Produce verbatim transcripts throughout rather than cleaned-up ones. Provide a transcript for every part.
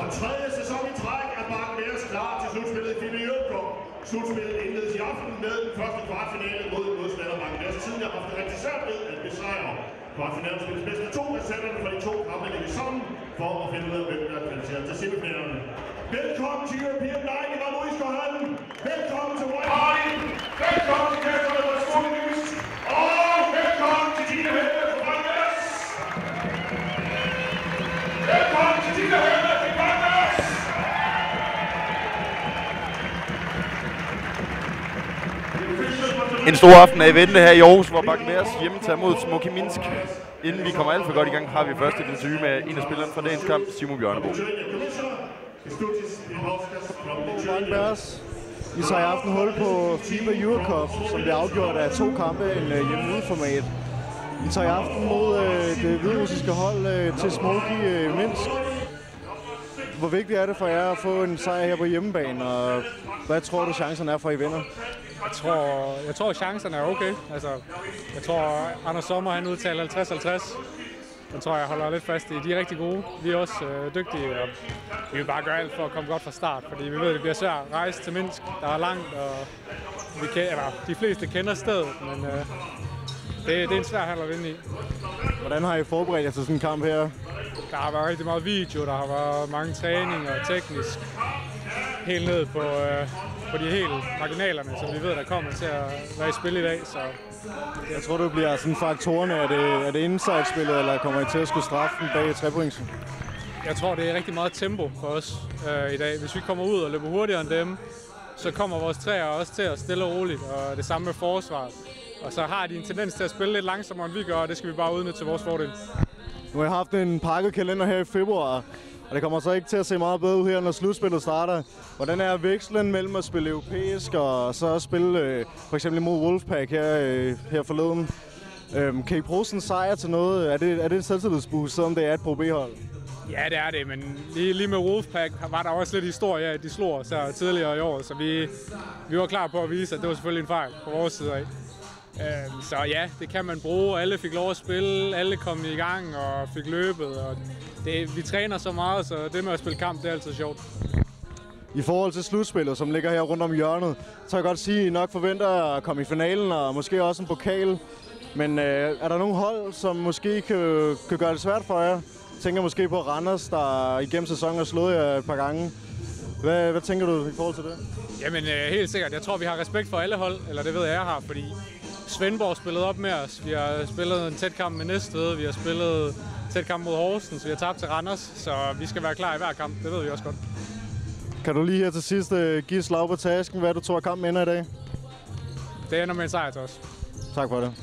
tredje sæson i træk er Bakken Bears klar til slutspillet i F I B A Europe Cup. Slutspillet indledes i aften med den første kvartfinale mod modstander Bakken Bears. Tidligere har haft det rigtig svært ved at besejre. Kvartfinalen spilles bedst med to af sætterne fra de to kampe i sammen for at finde ud af, hvem der er kvalificeret til semifinalerne. Velkommen til European Night i Randruiskerhallen. Velkommen til White Party. Velkommen til Kæfterne fra Skolenys. Og velkommen til dine helte fra Bakken Bears. Velkommen til dine helte fra Bakken Bears. En stor aften er i vente her i Aarhus, hvor Bakken Bears hjemme tager mod Smoky Minsk. Inden vi kommer alt for godt i gang, har vi først et interview med en af spillerne fra dagens kamp, Simon Bjørnebo. Bakken Bears, I tager i aften hul på F I B A Euro Cup, som bliver afgjort af to kampe en uh, hjemme-ude-format. I tager i aften mod uh, det hviderussiske hold uh, til Smoky uh, Minsk. Hvor vigtigt er det for jer at få en sejr her på hjemmebane, og hvad tror du chancerne er for, at I vinder? Jeg tror, jeg tror chancerne er okay. Altså, jeg tror, Anders Sommer han udtaler halvtreds halvtreds. Jeg tror, jeg holder lidt fast i. De er rigtig gode. Vi er også øh, dygtige, og vi vil bare gøre alt for at komme godt fra start, fordi vi ved, at det bliver svært at rejse til Minsk, der er langt, og vi kan, eller, de fleste kender stedet, men øh, det, det er en svær handel at vinde i. Hvordan har I forberedt jer til sådan en kamp her? Der har været rigtig meget video, der har været mange træninger teknisk, helt ned på, øh, på de helt marginalerne, som vi ved, der kommer til at være i spil i dag. Så jeg tror, det bliver sådan faktorerne. Er det, er det inside-spillet, eller kommer I til at skulle straffe den bag trepointsen? Jeg tror, det er rigtig meget tempo for os øh, i dag. Hvis vi kommer ud og løber hurtigere end dem, så kommer vores træer også til at stille og roligt, og det samme med forsvaret. Og så har de en tendens til at spille lidt langsommere, end vi gør, og det skal vi bare udnytte til vores fordel. Nu har jeg haft en pakket kalender her i februar, og det kommer så ikke til at se meget bedre ud her, når slutspillet starter. Hvordan er vekslen mellem at spille europæisk og så at spille øh, for eksempel mod Wolfpack her, øh, her forleden? Øhm, kan I bruge sådan en sejr til noget? Er det, er det en selvtillidsboost, selvom det er et Pro B-hold? Ja, det er det, men lige, lige med Wolfpack var der også lidt historie af, at de slog os her tidligere i år, så vi, vi var klar på at vise, at det var selvfølgelig en fejl på vores side af. Øhm, så ja, det kan man bruge. Alle fik lov at spille, alle kom i gang og fik løbet. Og det, vi træner så meget, så det med at spille kamp, det er altid sjovt. I forhold til slutspillet, som ligger her rundt om hjørnet, så kan jeg godt sige, at I nok forventer at komme i finalen og måske også en pokal. Men øh, er der nogle hold, som måske kan, kan gøre det svært for jer? Jeg tænker måske på Randers, der igennem sæsonen har slået jer et par gange. Hvad, hvad tænker du i forhold til det? Jamen øh, helt sikkert. Jeg tror, vi har respekt for alle hold, eller det ved jeg, jeg har, fordi Svendborg spillet op med os. Vi har spillet en tæt kamp med Næstved. Vi har spillet tæt kamp mod Horsens. Vi har tabt til Randers, så vi skal være klar i hver kamp. Det ved vi også godt. Kan du lige her til sidst uh, give slag på tasken, hvad du tror kampen ender i dag? Det ender med en sejr til os. Tak for det.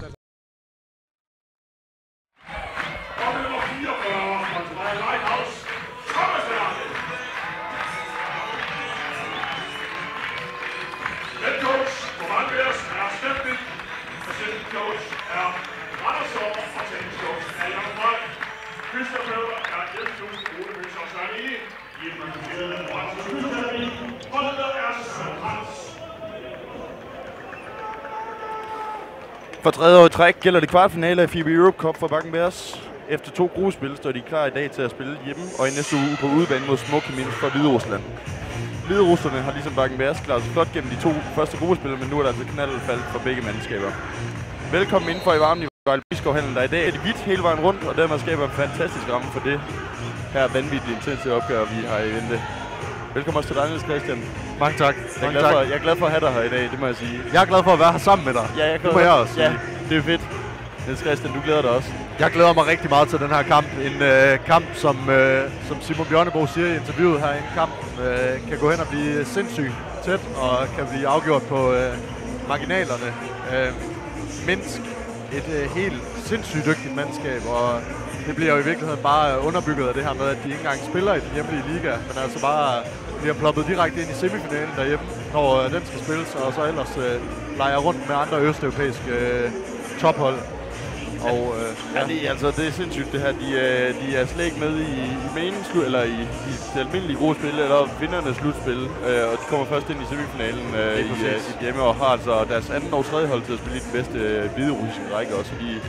For tredje år i træk gælder det kvartfinale af F I B A Europe Cup for Bakken Bears. Efter to gruppespil står de klar i dag til at spille hjemme og i næste uge på udebane mod Smoky Minsk fra Hviderusland. Hviderusserne har ligesom Bakken Bears klaret sig flot gennem de to første gruppespil, men nu er der altså knaldfald for begge mandskaber. Velkommen indenfor i varmen i Randruiskerhallen, der i dag er det hvidt hele vejen rundt, og dermed skaber en fantastisk ramme for det her vanvittigt intense opgør, vi har i vente. Velkommen også til dig, Niels Christian. Mange tak. Jeg er, glad for, jeg er glad for at have dig her i dag, det må jeg sige. Jeg er glad for at være her sammen med dig. Ja, jeg det må jeg også sige. Ja, det er fedt. Niels Christian, du glæder dig også. Jeg glæder mig rigtig meget til den her kamp. En øh, kamp, som, øh, som Simon Bjørnebo siger i interviewet her, en kamp øh, kan gå hen og blive sindssygt tæt og kan blive afgjort på øh, marginalerne. Øh, Minsk, et øh, helt sindssygt dygtigt mandskab, og det bliver jo i virkeligheden bare underbygget af det her med, at de ikke engang spiller i den hjemlige liga, men altså bare vi har ploppet direkte ind i semifinalen derhjemme, når øh, den skal spilles, og så ellers øh, leger rundt med andre østeuropæiske øh, tophold. Og, øh, ja, ja det, altså, det er sindssygt det her. De, øh, de er slet ikke med i, i meningsslut, eller i, i det almindelige gode spil, eller vindernes slutspil, øh, og de kommer først ind i semifinalen øh, i, i hjemme, og har altså deres anden og tredje hold til at spille i den bedste øh, hviderussiske række også. De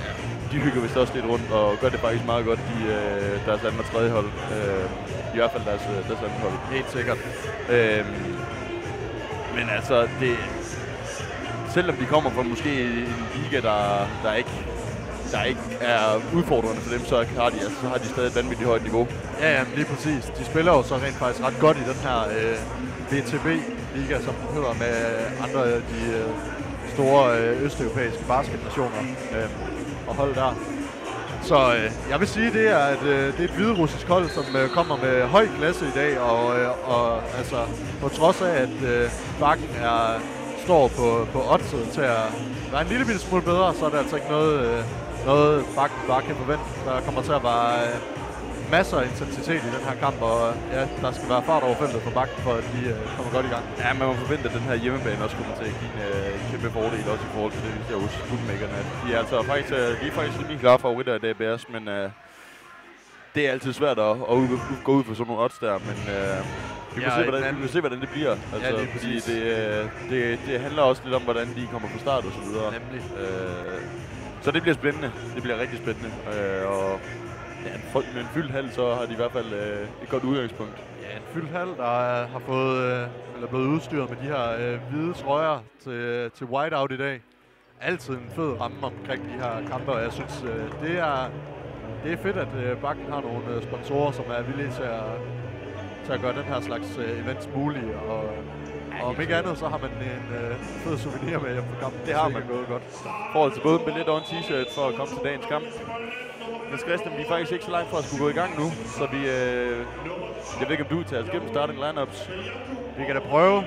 de hygger vist også lidt rundt og gør det faktisk meget godt, de, øh, deres anden og tredje hold. Øh, I hvert fald deres, deres anden hold. Helt sikkert. Øh, men altså, det, selvom de kommer fra måske en liga, der, der, ikke, der ikke er udfordrende for dem, så har de, altså, så har de stadig et vanvittigt højt niveau. Ja, ja, lige præcis. De spiller jo så rent faktisk ret godt i den her øh, V T B-liga, som den hedder, med andre af de øh, store øh, østeuropæiske basketnationer øh, og hold der. Så øh, jeg vil sige, det er et, øh, det er et hviderussisk hold, som øh, kommer med høj klasse i dag, og, øh, og altså, på trods af, at øh, Bakken er, står på, på oddset til at være en lille bitte smule bedre, så er det altså ikke noget, øh, noget Bakken bare kan forvente. Der kommer til at være øh, masser af intensitet i den her kamp, og ja, der skal være fart over feltet for Bakken, for at de øh, kommer godt i gang. Ja, man må forvente, at den her hjemmebane også kommer til at give en øh, kæmpe fordel, også i forhold til det, vi ser hos bookmakerne. De er altså faktisk, øh, de er faktisk lige klare favoritter i D B S, men øh, det er altid svært at, at ud, gå ud for sådan nogle odds der, men øh, vi, må ja, se, hvordan, vi må se, hvordan det bliver. Altså, ja, fordi det, øh, det, det handler også lidt om, hvordan de kommer på start og så videre. Nemlig. Øh, så det bliver spændende. Det bliver rigtig spændende. Øh, og ja, med en fyldt hal, så har de i hvert fald øh, et godt udgangspunkt. Ja, en fyldt hal, der øh, har fået, øh, eller blevet udstyret med de her øh, hvide trøjer til, til whiteout i dag. Altid en fed ramme omkring de her kampe, og jeg synes, øh, det, er, det er fedt, at øh, Bakken har nogle øh, sponsorer, som er villige til at, til at gøre den her slags øh, events mulige. Og, ja, og om ikke andet, så har man en øh, fed souvenir med hjem fra kampen. Det har man gået godt. Forhold til både en billet og en t-shirt for at komme til dagens kamp. Men Christian, vi er faktisk ikke så langt fra at skulle gå i gang nu, så vi, øh, jeg ved ikke, om du tager os gennem starting lineups. Vi kan da prøve.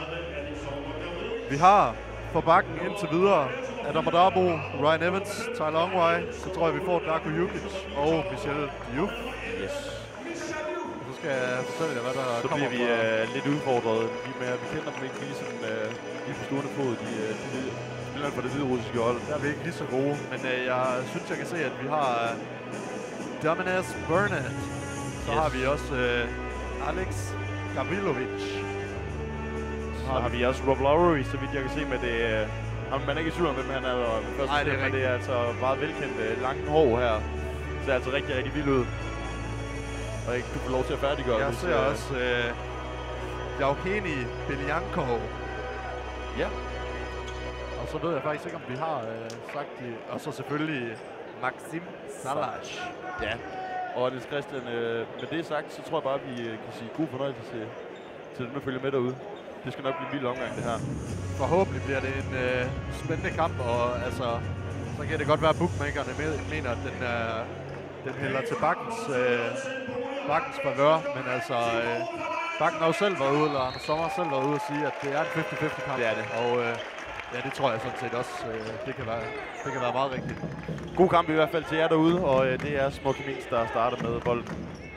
Vi har for Bakken indtil videre Adam Adabo, Ryan Evans, Tyler Ongwai, så tror jeg, vi får Darko Jukic og Michel Diouf. Yes. Så skal jeg fortælle jer, hvad der så kommer. Så bliver vi øh, lidt udfordret. Vi, med, vi kender dem ikke lige, sådan, øh, lige på stående fod, de, de, de spillerne fra det hviderussiske hold. Der er vi ikke lige så gode, men øh, jeg synes, jeg kan se, at vi har øh, Dominas Burnett. Så yes. har vi også øh, Alex Gavrilovic. Så har vi også Rob Lowry, så vidt jeg kan se med det. Øh, man er ikke i tvivl om, hvem han er. Nej, det er rigtigt. Det er altså meget velkendt øh, langt hår her. Så det er altså rigtig, rigtig vildt ud. Og ikke kunne få lov til at færdiggøre. Jeg hvis, ser øh, også øh, Yauheni Beliankov. Ja. Og så ved jeg faktisk ikke, om vi har øh, sagt de... Og så selvfølgelig Maxim Salash. Ja. Og Niels Christian, øh, med det sagt, så tror jeg bare, at vi øh, kan sige god fornøjelse til, til dem, der følger med derude. Det skal nok blive en vild omgang, det her. Forhåbentlig bliver det en øh, spændende kamp, og altså, så kan det godt være, at bookmakerne mener, at den, øh, den hælder til Bakkens, øh, Bakkens favør, men altså, øh, Bakken har jo selv været ude, eller Anders Sommer selv været ude og sige, at det er en halvtreds halvtreds kamp. Det er det. Og øh, ja, det tror jeg sådan set også, øh, det, kan være, det kan være meget rigtigt. God kamp i hvert fald til jer derude, og øh, det er Smoky Minks, der starter med bolden.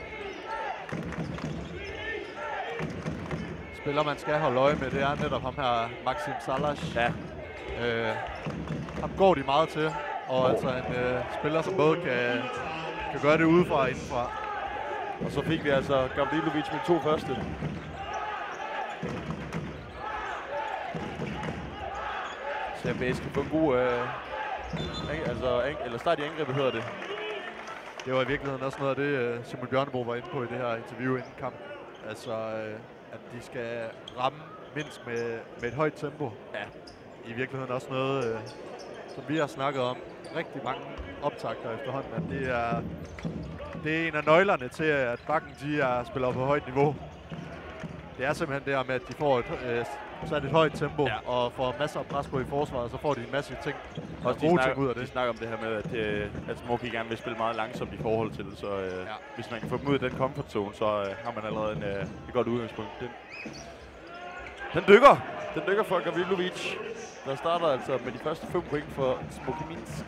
Spiller, man skal holde øje med, det er netop ham her, Maxim Salash. Ja. Øh, ham går de meget til, og oh. altså en øh, spiller, som både kan, kan gøre det udefra og indenfra. Og så fik vi altså Gavrilovic med to første. Så jeg skal få en god øh, altså, eller start i angrebet, hedder det. Det var i virkeligheden også noget af det, Simon Bjørnebo var inde på i det her interview inden kampen. Altså, øh, at de skal ramme Minsk med, med et højt tempo. Ja. I virkeligheden også noget, øh, som vi har snakket om rigtig mange optakter efterhånden, at det er, det er en af nøglerne til, at Bakken de er, spiller på højt niveau. Det er simpelthen det her med, at de får et, øh, sat et højt tempo ja. og får masser af pres på i forsvaret, så får de en masse ting, også gode snakker, ting ud af det. De snakker om det her med, at, øh, at Smoky gerne vil spille meget langsomt i forhold til det, så øh, ja. hvis man kan få dem ud af den comfort zone, så øh, har man allerede en, øh, et godt udgangspunkt. Den, den dykker! Den dykker for Gavrilovic, der starter altså med de første fem point for Smoky Minsk.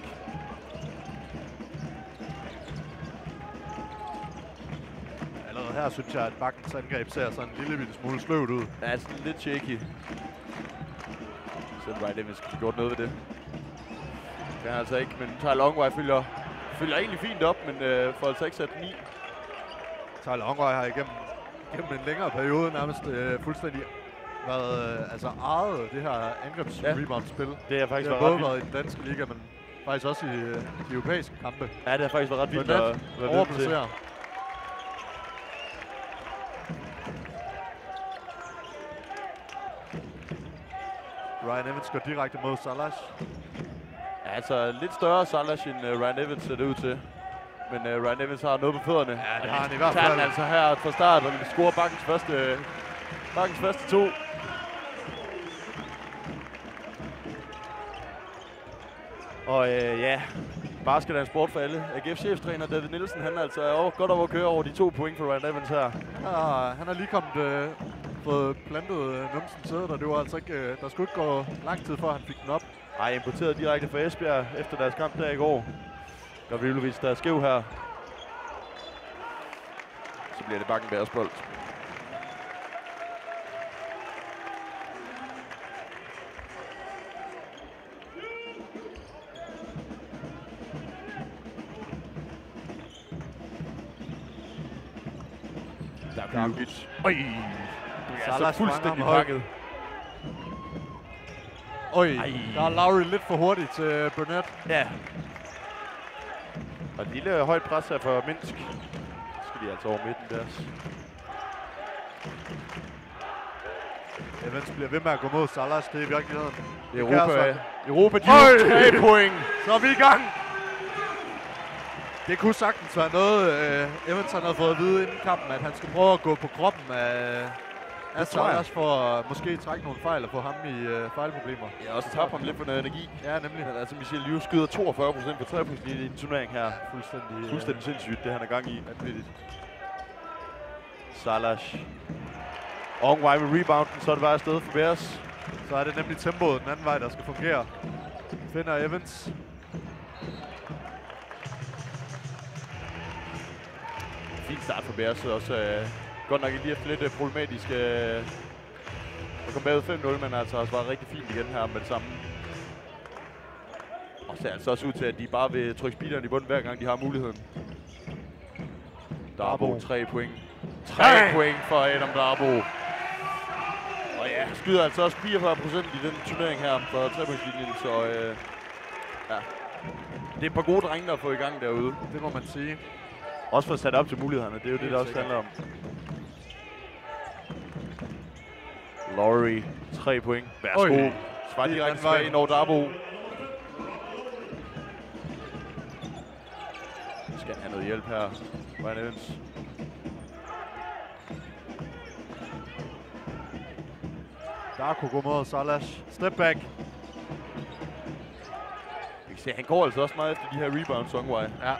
Allerede her synes jeg, at Bakkens angreb ser sådan en lille smule sløvt ud. Ja, sådan lidt shaky. Så er det bare det, vi skal gjort noget ved det. Det kan han altså ikke, men Tyler Ongwai følger, følger egentlig fint op, men øh, får altså ikke sat ni. Tyler Ongwai har igennem, igennem en længere periode nærmest øh, fuldstændig været øh, altså ejet det her angrebs-rebound-spil. Det er faktisk det har både været i den danske liga, men Faktisk også i øh, de europæiske kampe. Ja, det har faktisk været ret vildt at være vidne til. Overplacerer. Ryan Evans går direkte mod Salas. Ja, altså lidt større Salas end uh, Ryan Evans ser det ud til. Men uh, Ryan Evans har noget på fødderne. Ja, det har han i hvert fald. Tager han altså her fra start, og vi scorer bakkens første, uh, bakkens første to. Og øh, ja, basket er en sport for alle. A G F-cheftræner David Nielsen, han er altså over, godt over at køre over de to point for Ryan Evans her. Ja, han har lige kommet øh, fået plantet øh, numsen sædet, og det var altså ikke, øh, der skulle ikke gå lang tid før han fik den op. Ej, importeret direkte fra Esbjerg efter deres kamp der i går. Gavrilovic, der er skæv her. Så bliver det Bakkenbergs bold. Der er Gavrilovic. Øj! Det er Salas så fuldstændig fanger ham pakket. Øj, Ej. der er Lowry lidt for hurtigt til Burnett. Ja. Og et lille højt pres her for Minsk. Så skal de altså over midten deres. Evans bliver ved med at gå mod Salas, det er i virkeligheden. Det er kan Europa. altså- Europa, de Øj! tre point. Så er vi i gang! Det kunne sagtens være noget, uh, Evans han havde fået at vide inden kampen, at han skal prøve at gå på kroppen af, af tror jeg. Salas for at måske trække nogle fejl og få ham i uh, fejlproblemer. Ja, også tabt ham lidt for noget energi. Ja, nemlig. Men altså, Michel Liu skyder toogfyrre procent på trepunktslinjen i en turnering her. Fuldstændig, uh, Fuldstændig sindssygt, det han er gang i. vanvittigt. Salas. Ongwei med rebounden, så er det bare afsted for Bears. Så er det nemlig tempoet den anden vej, der skal fungere. Finder Evans. Fint start for Bears, også øh, godt nok lige efter lidt øh, problematisk øh, at komme bagud fem nul, men altså også var rigtig fint igen her med det samme. Og ser altså også ud til, at de bare vil trykke speederen i bunden hver gang de har muligheden. Darbo, tre point. tre Hey! point for Adam Darbo. Og ja, skyder altså også fireogfyrre procent i den turnering her for trepointslinjen, så øh, ja. Det er et par gode drenge, der har fået i gang derude. Det må man sige. Også for at sætte op til mulighederne, det er jo det, Helt der også sikkert. handler om. Lowry, tre point. Værsgo. Oj. Svar Det er direkte den vej. tilbage, når Darbo. Skal han have noget hjælp her, Ryan Evans. Der kunne gå mod Salas. Step back. Vi kan se, han går altså også meget efter de her rebounds, Ongwei. Ja.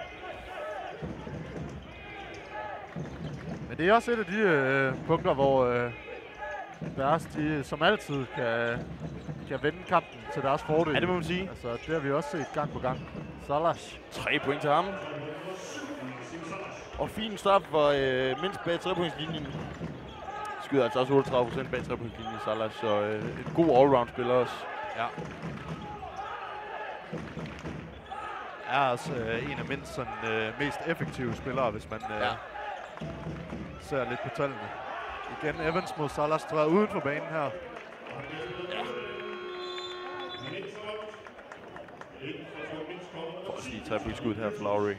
Men det er også et af de øh, punkter, hvor øh, Bears, de som altid kan, kan vende kampen til deres fordel. Ja, det må man sige. Altså, det har vi også set gang på gang. Salas. Tre point til ham. Og fin start for øh, mindst bag trepointslinjen. Skyder altså også otteogtredive procent bag trepointslinjen i Salas, så øh, en god allround-spiller også. Ja. Er også øh, en af mindst sådan, øh, mest effektive spillere, hvis man øh, Ja. ser lidt på tallene. Igen Evans mod Salas træder uden for banen her. Får også lige tre point skud her for Lowry.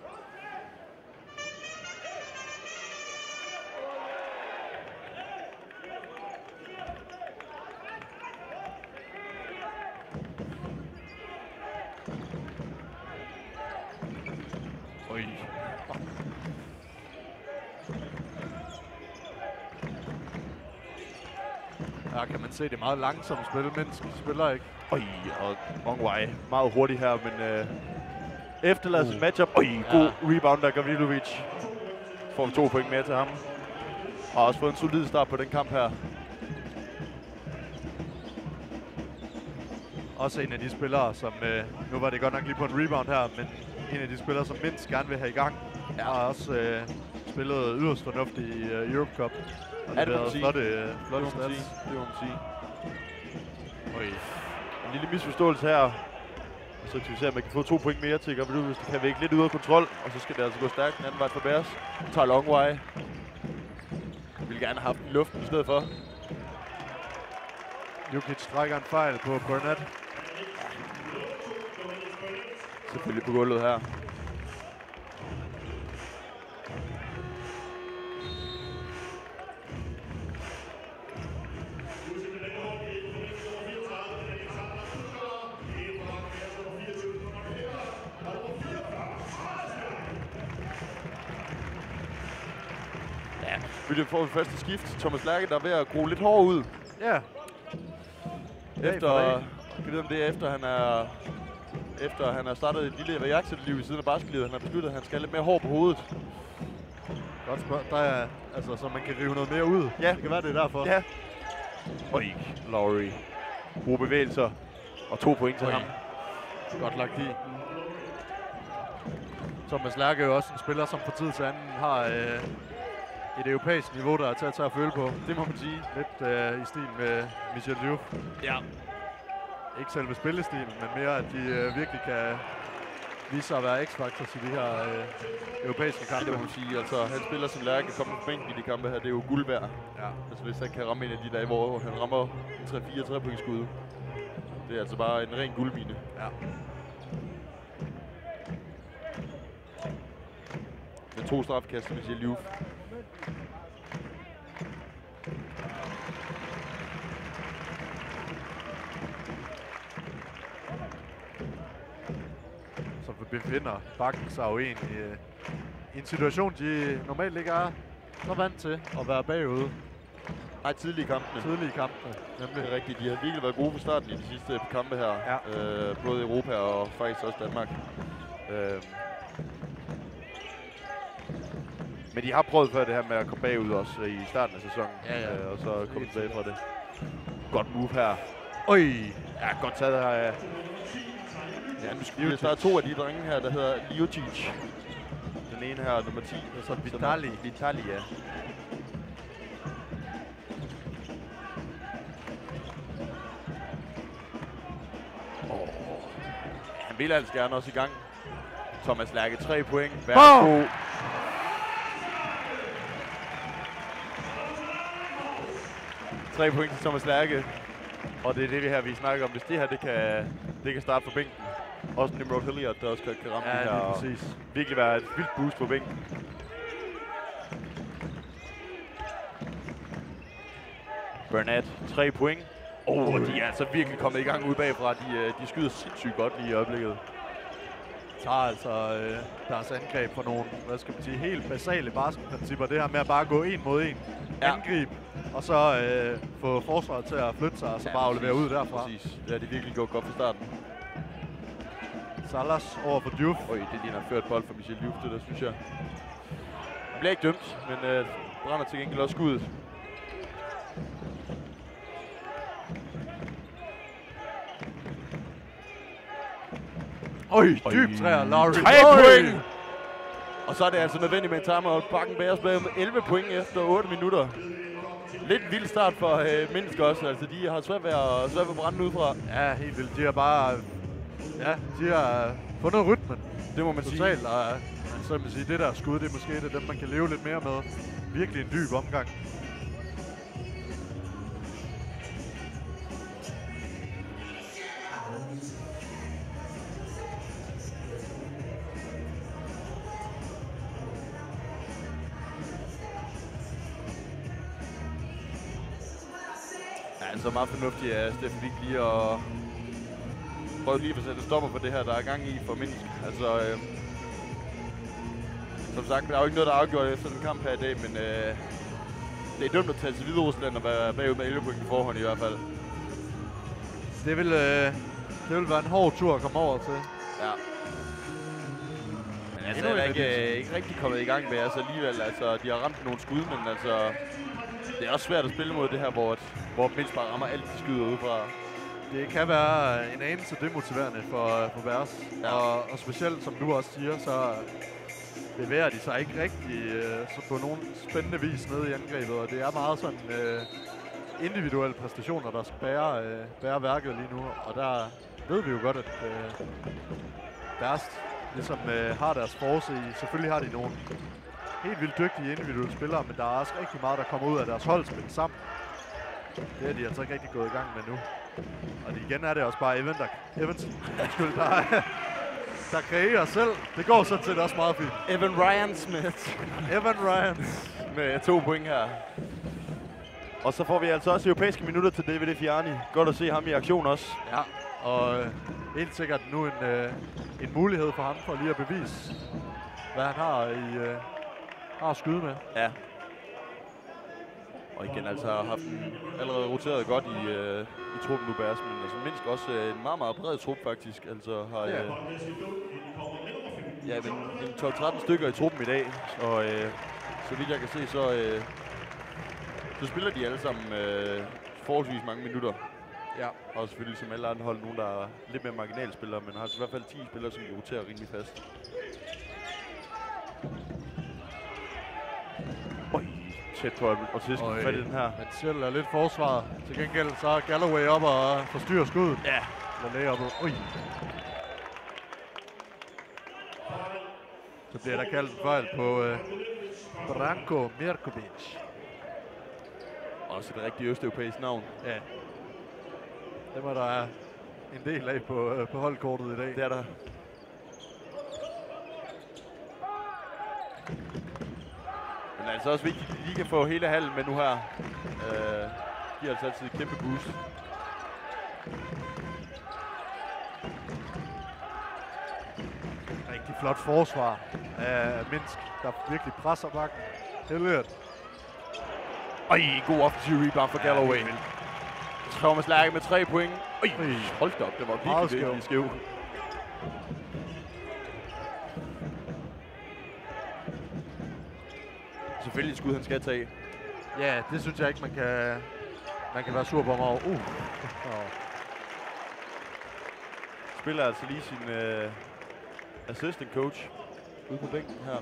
Oj. Her kan man se, det er meget langsomt spil, mens de spiller ikke. Oj, og Ongwei meget hurtigt her, men øh, efterlader sin Uh. matchup. Oj, god rebound af Gavrilovic. Får vi to point mere til ham. Og har også fået en solid start på den kamp her. Også en af de spillere, som... Øh, nu var det godt nok lige på en rebound her, men en af de spillere, som mindst gerne vil have i gang. Ja. Har også øh, spillet yderst fornuftigt i øh, Europe Cup. Og Ja, det må man leveret sige. flotte, øh, Det må flotte man stats. sige. Det må man sige. Oj. En lille misforståelse her. Og så kan vi se, at man kan få to point mere til Gavrilovic. Det kan vække lidt ud af kontrol. Og så skal det altså gå stærkt den anden vej for Bears. Tager Ongwei. Jeg ville gerne have haft den i luften i stedet for. Jukic trækker en fejl på Burnett. selvfølgelig på gulvet her. Vi får det første skift. Thomas Lærke, der er ved at gro lidt hård ud. Ja. Efter, jeg ved om det er efter han er efter han har startet et lille iværksætterliv i siden af basketlivet. Han har besluttet, at han skal lidt mere hår på hovedet. Godt spørg. Der er, altså, så man kan rive noget mere ud. Ja. Det kan være, det er derfor. Ja. Øj, Lowry. Gode bevægelser. Og to point til Øj. ham. Godt lagt i. Thomas Lærke er jo også en spiller, som fra tid til anden har øh, et europæisk niveau, der er til at tage at føle på. Det må man sige. Lidt øh, i stil med Michel Diouf. Ja. Ikke selve spillestilen, men mere, at de øh, virkelig kan vise sig at være x-factors i de her øh, europæiske kampe. Det må man sige. Altså, han spiller som Lærke, kommer på bænken i de kampe her. Det er jo guld værd. Ja. Altså, hvis han kan ramme en af de dage, hvor han rammer tre fire tre-pointsskud. Det er altså bare en ren guldmine. Ja. Med to straffekast til Michel Diouf. Så befinder bakken sig jo en i, øh, i en situation, de normalt ikke er så vant til at være bagude. Nej, tidlige i kampene. Tidlige i kampene. Nemlig. Det er rigtigt. De har virkelig været gode fra starten i de sidste kampe her. Ja. Øh, både i Europa og faktisk også Danmark. Øh. Men de har prøvet før det her med at komme bagud også i starten af sæsonen. Ja, ja. Øh, og så komme tilbage fra det. Godt move her. Øj! Ja, godt taget her af... Ja, nu skal vi starte to af de drenge her, der hedder Liotic. Den ene her, nummer ti. Og så Vitali. Vitali, ja. Oh. Han vil altså gerne også i gang. Thomas Lærke, tre point. Værsgo. Tre point til Thomas Lærke. Og det er det, vi her vi snakker om. Hvis det her, det kan, det kan starte på bænken. Også Nimrod Hilliard, der også kan, kan ramme Ja, det her. lige præcis. Virkelig være et vildt boost på bænken. Burnett, tre point. Åh, oh, de er altså virkelig kommet i gang ude bagfra. De, de skyder sindssygt godt lige i øjeblikket. Tager altså øh, deres angreb på nogle, hvad skal man sige, helt basale basketprincipper. Det her med at bare gå en mod en, Ja. angrib, og så øh, få forsvaret til at flytte sig, og så ja, bare aflevere ud derfra. Præcis. Det har de virkelig gjort godt fra starten. Salas over for Diouf. Øj, det ligner ført bold for Michel Diouf, det der, synes jeg. Han bliver ikke dømt, men øh, brænder til gengæld også skuddet. Øj, dyb træer, Lowry. Tre point! Og så er det altså nødvendigt med en timeout. Bakken bæres bag med elleve point efter otte minutter. Lidt en vild start for øh, Minsk også. Altså, de har svært ved at, svært ved at brænde ud fra. Ja, helt vildt. De har bare, ja, de har fundet rytmen. Det må man sige. Totalt, og så vil man sige, det der skud, det er måske et af dem, man kan leve lidt mere med. Virkelig en dyb omgang. Ja, altså meget fornuftigt af Steffen Wik lige at prøve lige at sætte stopper for det her, der er gang i for Minsk. Altså, øh, som sagt, der er jo ikke noget, der er afgjort efter den kamp her i dag, men øh, det er dumt at tage til Hviderusland og være bagud med elleve point i forhånd i hvert fald. Det vil, øh, det vil være en hård tur at komme over til. Ja. Men altså, er ikke, øh, ikke rigtig kommet i gang med altså alligevel. Altså, de har ramt nogle skud, men altså, det er også svært at spille mod det her, hvor, hvor Minsk bare rammer alt de skyder udefra. Det kan være en anelse demotiverende for, for Bærs. Ja. Og, og specielt, som du også siger, så bevæger de sig ikke rigtig øh, så på nogen spændende vis nede i angrebet. Og det er meget sådan øh, individuelle præstationer, der skal bære, øh, bære værket lige nu. Og der ved vi jo godt, at øh, Bærs ligesom øh, har deres force i. Selvfølgelig har de nogle helt vildt dygtige individuelle spillere, men der er også rigtig meget, der kommer ud af deres holdspil sammen. Det er de altså ikke rigtig gået i gang med nu. Og det igen er det også bare Evans, Evans. Undskyld, der er, der kreerer selv. Det går sådan set også meget fint. Evan Ryan Smith. Evan Ryan. Med to point her. Og så får vi altså også europæiske minutter til David Efiani. Godt at se ham i aktion også. Ja, og øh, helt sikkert nu en, øh, en mulighed for ham for lige at bevise, hvad han har, i, øh, har at skyde med. Ja. Og igen altså har haft en allerede roteret godt i, øh, i truppen nu, Bærs, men altså mindst også øh, en meget, meget bred trup faktisk. Altså har Ja. øh, ja, men en tolv tretten stykker i truppen i dag, og øh, så vidt jeg kan se, så, øh, så spiller de alle sammen øh, forholdsvis mange minutter. Ja. Og selvfølgelig som alle andre hold, nogen der er lidt mere marginalspillere, men har altså i hvert fald ti spillere, som de roterer rimelig fast. Øj, tæt på at Tiske fat i den her. Men selv er lidt forsvaret. Til gengæld så er Galloway op og forstyrrer skuddet. Ja. Der lægger op. Ui. Så bliver der kaldt en fejl på øh, Branko Mirkovic. Også et rigtig østeuropæisk navn. Ja. Det var der en del af på, øh, på holdkortet i dag. Det er der. Men altså også vigtigt, at de lige kan få hele hallen med nu her. Øh, giver altså altid et kæmpe boost. Rigtig flot forsvar af Minsk, der virkelig presser bakken. Heldigt. Ej, god offensiv rebound for Galloway. Ja, Thomas Lærke med tre point. Ej, hold da op, det var virkelig, virkelig skæv. Selvfølgelig et skud, han skal tage. Ja, det synes jeg ikke, man kan, man kan være sur på mig over. Uh. Spiller altså lige sin uh, assistant coach ude på bænken her.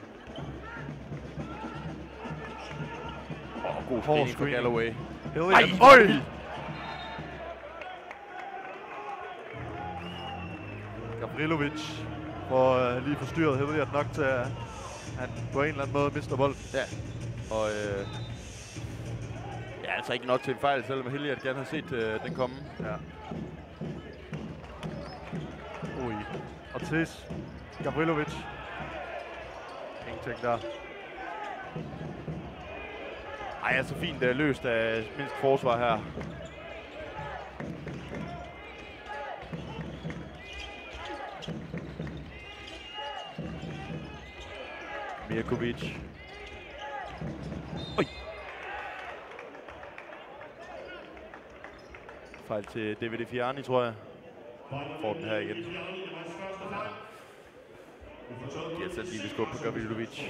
Åh, oh, god screening for Galloway. Ej, øj! Gavrilovic får uh, lige forstyrret Hilliard nok til, at han på en eller anden måde mister bolden. Ja, og øh, ja, altså ikke nok til en fejl, selvom Hilliard gerne har set øh, den komme. Ja. Ui. Og Tis. Gavrilovic. Ingenting der. Ej, altså fint øh, løst af Minsk forsvar her. Mirkovic. Oj. Fejl til David Efiani, tror jeg. Får den her igen. De har sat lige skub på Gavrilovic.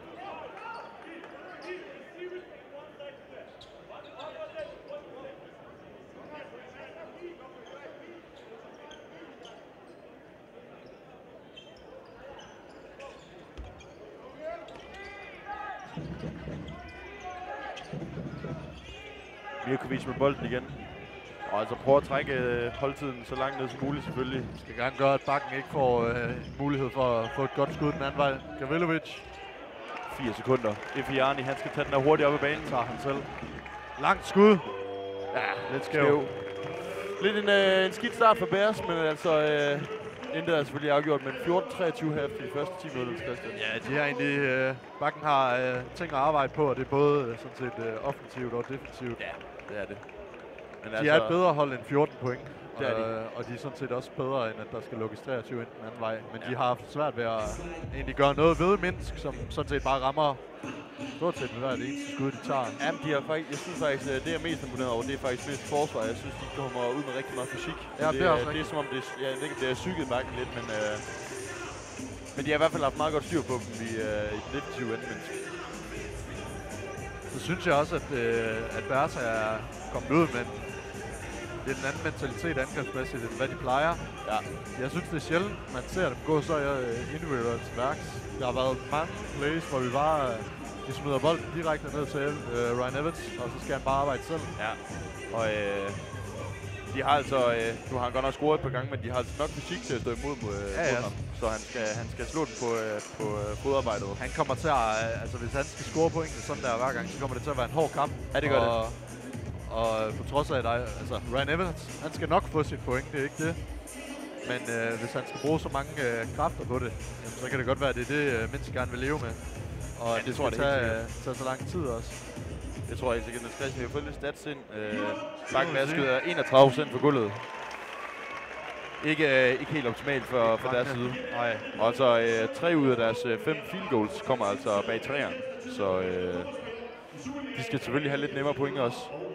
Mirkovic med bolden igen. Og altså prøve at trække øh, holdtiden så langt ned som muligt selvfølgelig. Skal gerne gøre, at bakken ikke får øh, mulighed for at få et godt skud den anden vej. Gavrilovic. fire sekunder. Efiani, han skal tage den her hurtigt op i banen. Tager han selv. Langt skud. Ja, lidt skæv. Lidt en, øh, en skidt start for Bears, men altså øh, intet er selvfølgelig afgjort, men fjorten treogtyve her efter de første ti minutter, Christian. Ja, de har egentlig, øh, bakken har øh, ting at arbejde på, og det er både øh, sådan set øh, offensivt og defensivt. Ja, det er det. Men de altså, er et bedre hold end fjorten point, det er de. øh, og de er sådan set også bedre, end at der skal lukkes treogtyve ind den anden vej. Men ja. De har haft svært ved at egentlig gøre noget ved Minsk, som sådan set bare rammer stort set med hver det eneste skud, de tager. Jamen, de har faktisk, jeg synes faktisk, det jeg er mest imponeret over, det er faktisk Minsk forsvar. Jeg synes, de kommer ud med rigtig meget fysik. Ja, det, det er også det er som om, det, ja, det, det er psyket bakken lidt, men, øh, men de har i hvert fald haft meget godt styr på dem i, øh, i den defensive ende, Minsk. Så synes jeg også, at, øh, at Bertha er kommet ud med det er en anden mentalitet angrebsmæssigt, end hvad de plejer. Ja. Jeg synes, det er sjældent, man ser dem gå så uh, individuelt til værks. Der har været mange plays, hvor vi bare uh, de smider bolden direkte ned til uh, Ryan Evans, og så skal han bare arbejde selv. Ja, og øh, de har altså, øh, nu har han godt nok scoret et par gange, men de har altså nok fysik til at stå imod mod, øh, ja, ja. mod ham. Så han skal, han skal slå den på, øh, på øh, fodarbejdet. Han kommer til at, uh, altså hvis han skal score point sådan der hver gang, så kommer det til at være en hård kamp. Ja, det gør og, det. Og på trods af, at der, altså, Ryan Evans, han skal nok få sit point, det er ikke det. Men øh, hvis han skal bruge så mange øh, kræfter på det, jamen, så kan det godt være, at det er det, øh, Minsk gerne vil leve med. Og ja, det, det skal tror jeg, tage, det tage så lang tid også. Det tror jeg ikke sikkert. Niels Christian har fået lidt stats ind. Øh, Bakkenberg skyder enogtredive procent for gulvet. Ikke, øh, ikke helt optimalt for, for deres side. Nej. Og altså øh, tre ud af deres øh, fem field goals kommer altså bag træerne. Så øh, de skal selvfølgelig have lidt nemmere point også.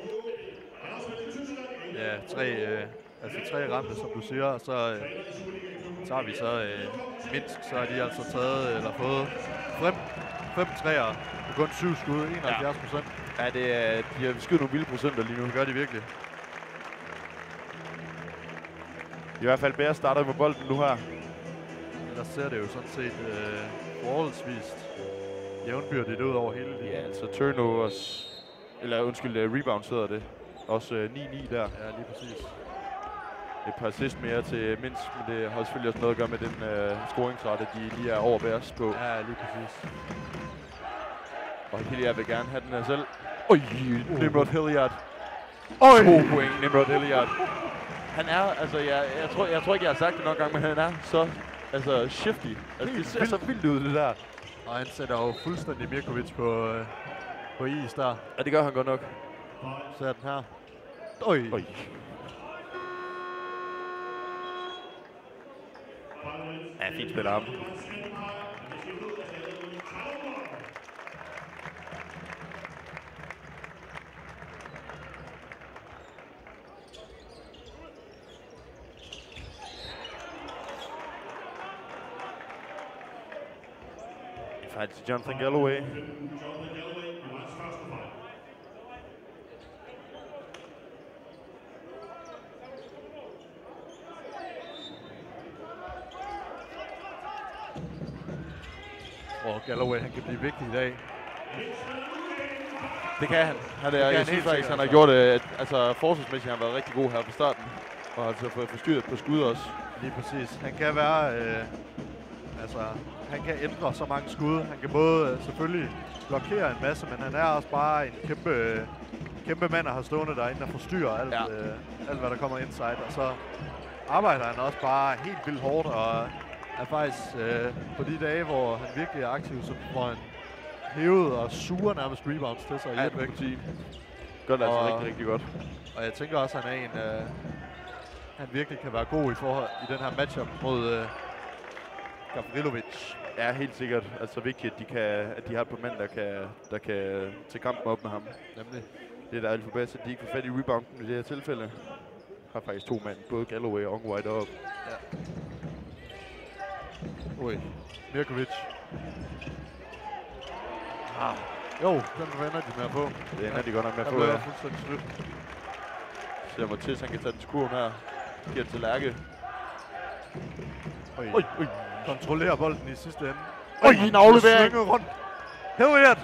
Ja, tre, øh, altså tre rampe, som du siger, og så øh, tager vi så øh, Minsk, så har de altså taget, eller fået fem, fem træer, og kun syv skud, enoghalvfjerds procent. Ja, det er, de har skudt nogle vilde procenter lige nu. Det gør de virkelig. I hvert fald Bære starter med bolden nu her. Der ser det jo sådan set øh, forholdsvist jævnbyrdigt ud over hele det. Ja, altså turnovers, eller undskyld, uh, rebounds hedder det. Også uh, ni ni der. Ja, lige præcis. Et par assist mere til Minsk, men det har selvfølgelig også noget at gøre med den uh, scoringsrate, de lige er over Bærs på. Ja, lige præcis. Og Hilliard vil gerne have den her selv. Oj, uh. Nimrod Hilliard. Oj! To point, Nimrod Hilliard. Han er, altså, jeg, jeg, tror, jeg tror ikke, jeg har sagt det nok gange, men han er så altså, shifty. Altså, det ser vildt. så vildt ud, det der. Og han sætter jo fuldstændig Mirkovic på, øh, på is der. Ja, det gør han godt nok. Så er den her. Oj! Oj. Ja, fint spiller ham. Fight til Jonathan Galloway. Og Galloway, han kan blive vigtig i dag. Det kan han. Han er, kan jeg han synes helt faktisk, han har sikkert, gjort det. Altså forsvarsmæssigt har han været rigtig god her på starten. Og altså fået forstyrret på skud også. Lige præcis. Han kan være, øh, altså, han kan ændre så mange skud. Han kan både øh, selvfølgelig blokere en masse, men han er også bare en kæmpe, øh, kæmpe mand, der har stående derinde og forstyrrer alt, Ja. øh, alt, hvad der kommer inside. Og så arbejder han også bare helt vildt hårdt, og er faktisk øh, på de dage, hvor han virkelig er aktiv, så får han hævet og suger nærmest rebounds til sig i Ja, et væk. Gør det altså Og- rigtig, rigtig godt. Og jeg tænker også, at han er en, øh, han virkelig kan være god i forhold i den her matchup mod øh, Gavrilovic. Ja, helt sikkert. Altså vigtigt, at de, kan, at de har et par mænd, der kan, der kan tage kampen op med ham. Nemlig. Det er dejligt for Bass, at de ikke får fat i rebounden i det her tilfælde. Har faktisk to mænd, både Galloway og Ongwhite op. Ja. Ui, Mirkovic. Ah. Jo, den vender de med at få. Det ender de godt nok med at Der få. blev Ja. jeg fuldstændig slut. Så Mathias, han kan tage den til kurven her. Giver den til Lærke. Ui. Oj, oj. Kontrollerer bolden i sidste ende. Oj, en aflevering. Svinger rundt. Hilliard.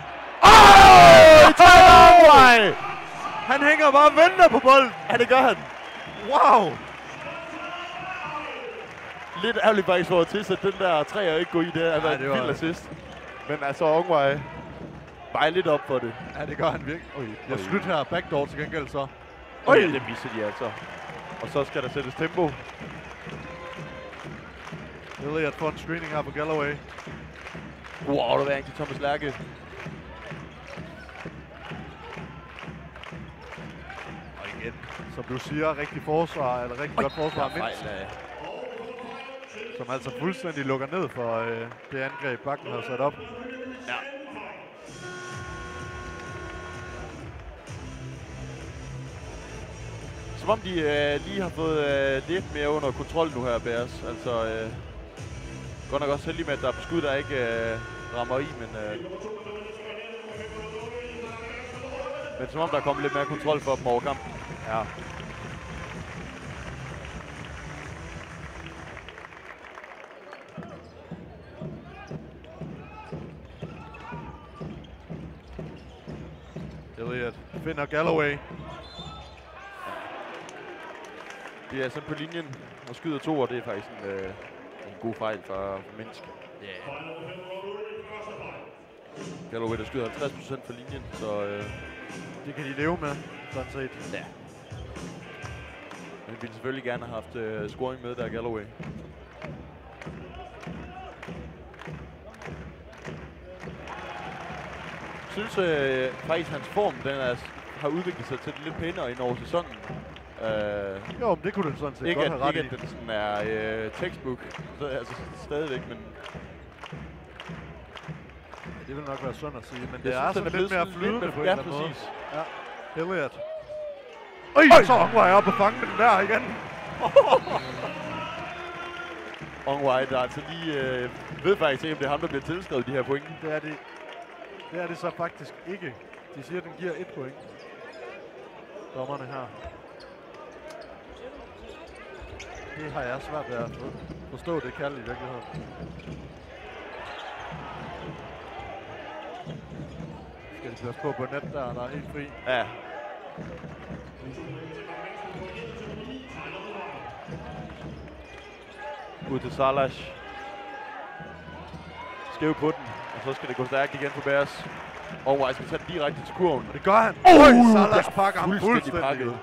Oj! Han hænger bare og venter på bolden. Ja, det gør han. Wow. Lidt ærgerligt faktisk for til, så den der træer ikke gå i. Det er Nej, en det var- vild assist. Men altså, Ongwhite bare lidt op for det. Ja, det gør han virkelig. Ui, jeg Oj. slut her. Backdoor til gengæld så. Oj, det misser de altså. Og så skal der sættes tempo. Hilliard får en screening her på Galloway. God aflevering til Thomas Lærke. Og igen, som du siger, rigtig forsvar, eller rigtig godt forsvar Der er mindst. fejl, ja. Som altså fuldstændig lukker ned for øh, det angreb, Bakken har sat op. Ja. Som om de øh, lige har fået øh, lidt mere under kontrol nu her, Bears. Altså, øh, godt nok også heldig med, at der er beskud, der ikke øh, rammer i, men... Øh, men som om der er kommet lidt mere kontrol for dem over kampen. Ja. Elliot finder Galloway. De er sådan på linjen og skyder to, og det er faktisk en, øh, en god fejl for Minsk. Ja. Yeah. Galloway, der skyder halvtreds procent for linjen, så... Øh, Det kan de leve med, sådan set. ja. Men ville selvfølgelig gerne have haft uh, scoring med der, Galloway. Jeg synes øh, faktisk, hans form den er, har udviklet sig til det lidt pænere ind over sæsonen. Uh, jo, men det kunne du sådan set ikke godt at, have ret ikke i. at den sådan er uh, textbook, så, altså stadigvæk, men... Ja, det vil nok være sundt at sige, men jeg det er synes, sådan lidt mere flydende på en eller anden måde. præcis. Ja, Elliot. Øj, så var jeg oppe og fange den der igen. Ongwai, der altså lige øh, ved faktisk ikke, om det er ham, der bliver tilskrevet de her point. Det er det, det er det så faktisk ikke. De siger, at den giver et point. Dommerne her. Det har jeg svært ved at forstå, det kald i virkeligheden. Skal de passe på på net der, der er helt fri. Ja. Ud til Salas. Skæv på den, og så skal det gå stærkt igen for Bears. Ongwai skal tage den direkte til kurven. Og det gør han. Oh, Øj, Salas pakker ham fuldstændig fuldstændig. pakket.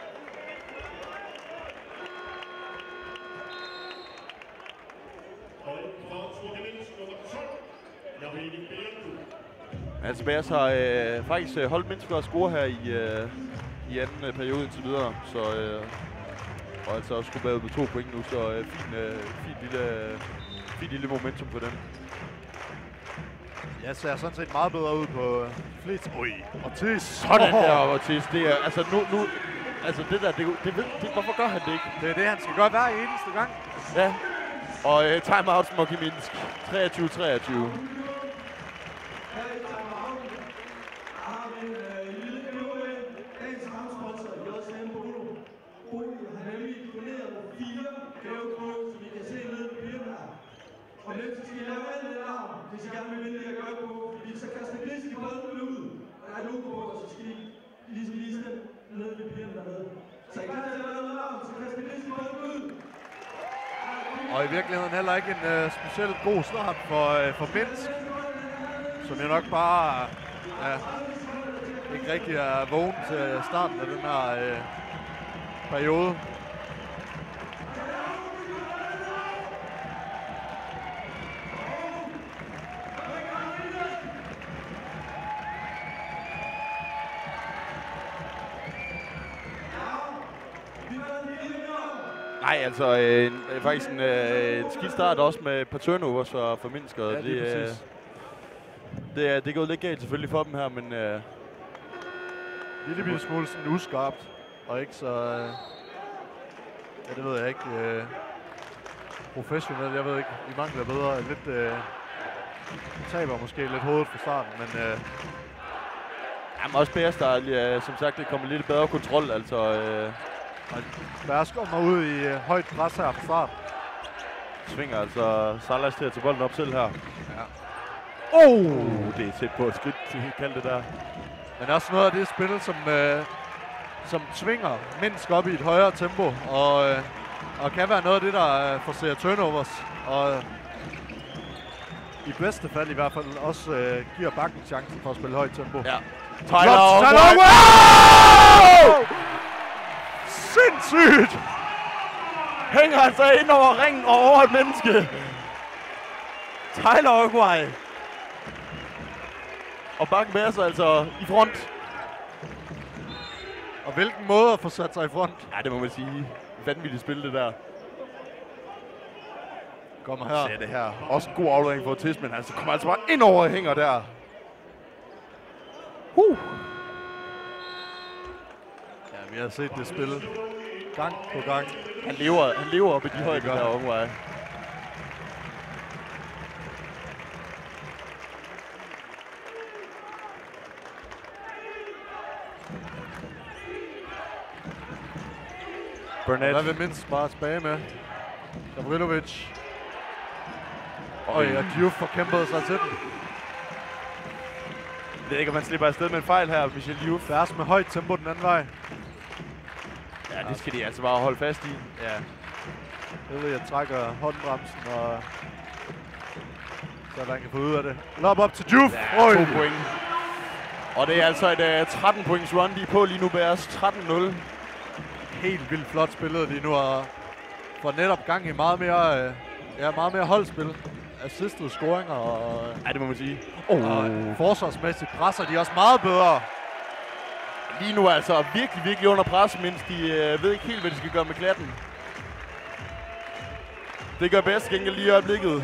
Altså Bears har øh, faktisk øh, holdt mindst for at score her i, øh, i anden øh, periode indtil videre, så øh, og altså også skulle bagud med to point nu, så øh, fin, øh, fin, lille, øh, fin lille momentum på dem. Jeg ser sådan set meget bedre ud på øh, flest. Ui, Ortiz. Sådan oh. der, Ortiz. Det er, altså nu, nu, altså det der, det, det, ved, det, hvorfor gør han det ikke? Det er det, han skal gøre hver eneste gang. Ja, og øh, timeout for Moki Minsk. treogtyve treogtyve. Og lidt skal I lave alt det der, hvis I gerne vil vinde det, jeg gør på, fordi så kaster Gris i bolden ud, og der er logo på, og så skal I ligesom lige stemme ned ved pigerne dernede. Så I kan til at lave noget der, så kaster Gris i bolden ud. Og i virkeligheden heller ikke en uh, specielt god start for, uh, for Minsk, som jeg nok bare uh, ikke rigtig er vågen til starten af den her uh, periode. Nej, altså øh, en, øh, faktisk en, øh, en skidt start også med et par turnovers for, for Minsk. Ja, det, øh, det, er, det er gået lidt galt selvfølgelig for dem her, men... Øh, lille bitte smule sådan uskarpt, og ikke så... Øh, ja, det ved jeg ikke. Øh, professionelt, jeg ved ikke. I mangler bedre. Lidt... Øh, taber måske lidt hovedet fra starten, men... Øh, Jamen også Bears, der ja, som sagt det kommer lidt bedre kontrol, altså... Øh, Bears kommer ud i øh, højt pres her fra start. Svinger altså Salas til at tage bolden op selv her. Ja. Oh, det er tæt på et skridt, de kan kalde det der. Men også noget af det spil, som, øh, som tvinger Minsk op i et højere tempo, og, øh, og kan være noget af det, der øh, forser turnovers, og øh, i bedste fald i hvert fald også øh, giver bakken chancen for at spille højt tempo. Ja. Tyler Ongwai! Sindssygt! Hænger altså ind over ringen og over et menneske. Tyler Ongwai. Og bakken Bears altså i front. Og hvilken måde at få sat sig i front. Ja, det må man sige. Vanvittigt spil det der. Kommer her. Se det her. Også en god aflevering for Ortiz, men altså kommer altså bare ind over og hænger der. Uh. Ja, vi har set det spil gang på gang. Han lever, han lever op i de ja, højde der Ongwai. Burnett. Hvad vil Minsk bare tilbage med? Gavrilovic. Og ja, Diouf får kæmpet sig til den. Jeg ved ikke, om man slipper afsted med en fejl her, Michel Diouf. Færds med højt tempo den anden vej. Ja, det skal de altså bare holde fast i. Ja. Jeg ved, jeg trækker håndbremsen, og så man kan få ud af det. Lop op til Diouf. Ja, to point. Og det er altså et uh, tretten points run, de er på lige nu, Bears. tretten nul. helt vildt flot spillet lige nu, og får netop gang i meget mere, øh, ja, meget mere holdspil. Assistede scoringer og, ja, det må man sige. Oh. Og forsvarsmæssigt presser de også meget bedre. Lige nu er altså virkelig, virkelig under pres, mens de øh, ved ikke helt, hvad de skal gøre med klatten. Det gør bedst gengæld lige i øjeblikket.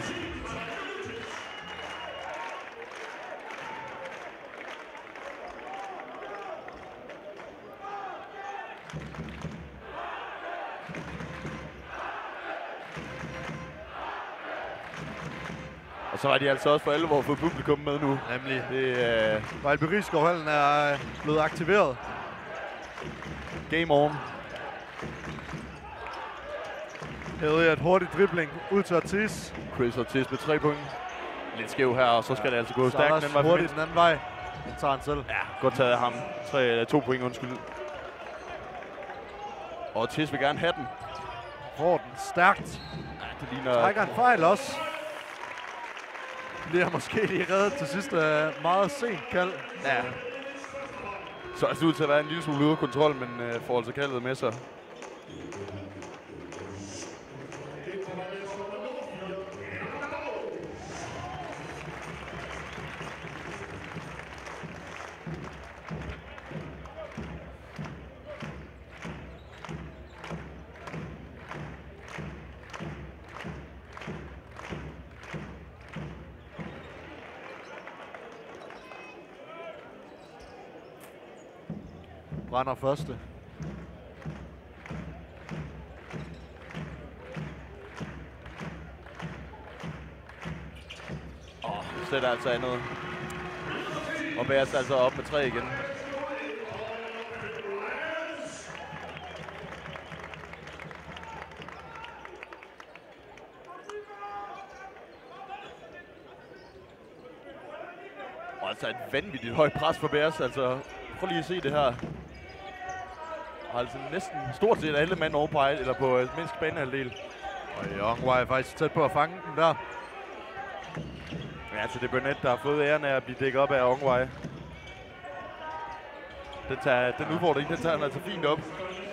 Og så har de altså også for alvor fået publikum med nu. Nemlig. Det er... Uh, Vejlby Riskovhallen er blevet aktiveret. Game on. Havde et hurtigt dribling ud til Ortiz. Chris Ortiz med tre point. Lidt skæv her, og så skal ja. det altså gå stærkt den anden vej. Hurtigt den anden vej. Den tager han selv. Ja, godt taget af ham. Tre, to point, undskyld. Og Ortiz vil gerne have den. Får den stærkt. Ja, det ligner... Trækker en fejl også. Bliver måske lige reddet til sidst uh, meget sent kald. Ja. Så det ser ud til at være en lille smule ude af kontrol, men uh, får altså kaldet med sig. Brænder første. Åh, oh, sætter altså andet. Og bærer sig altså op med tre igen. Og altså et vanvittigt højt pres for Bears, altså prøv lige at se det her. Og altså næsten stort set alle mand over på ejl, eller på uh, mindst banehalvdel. Og Ongwai er faktisk tæt på at fange den der. Ja, altså det er Burnett, der har fået æren af at blive dækket op af Ongwai. Den, tager, den udfordring, den tager han altså fint op.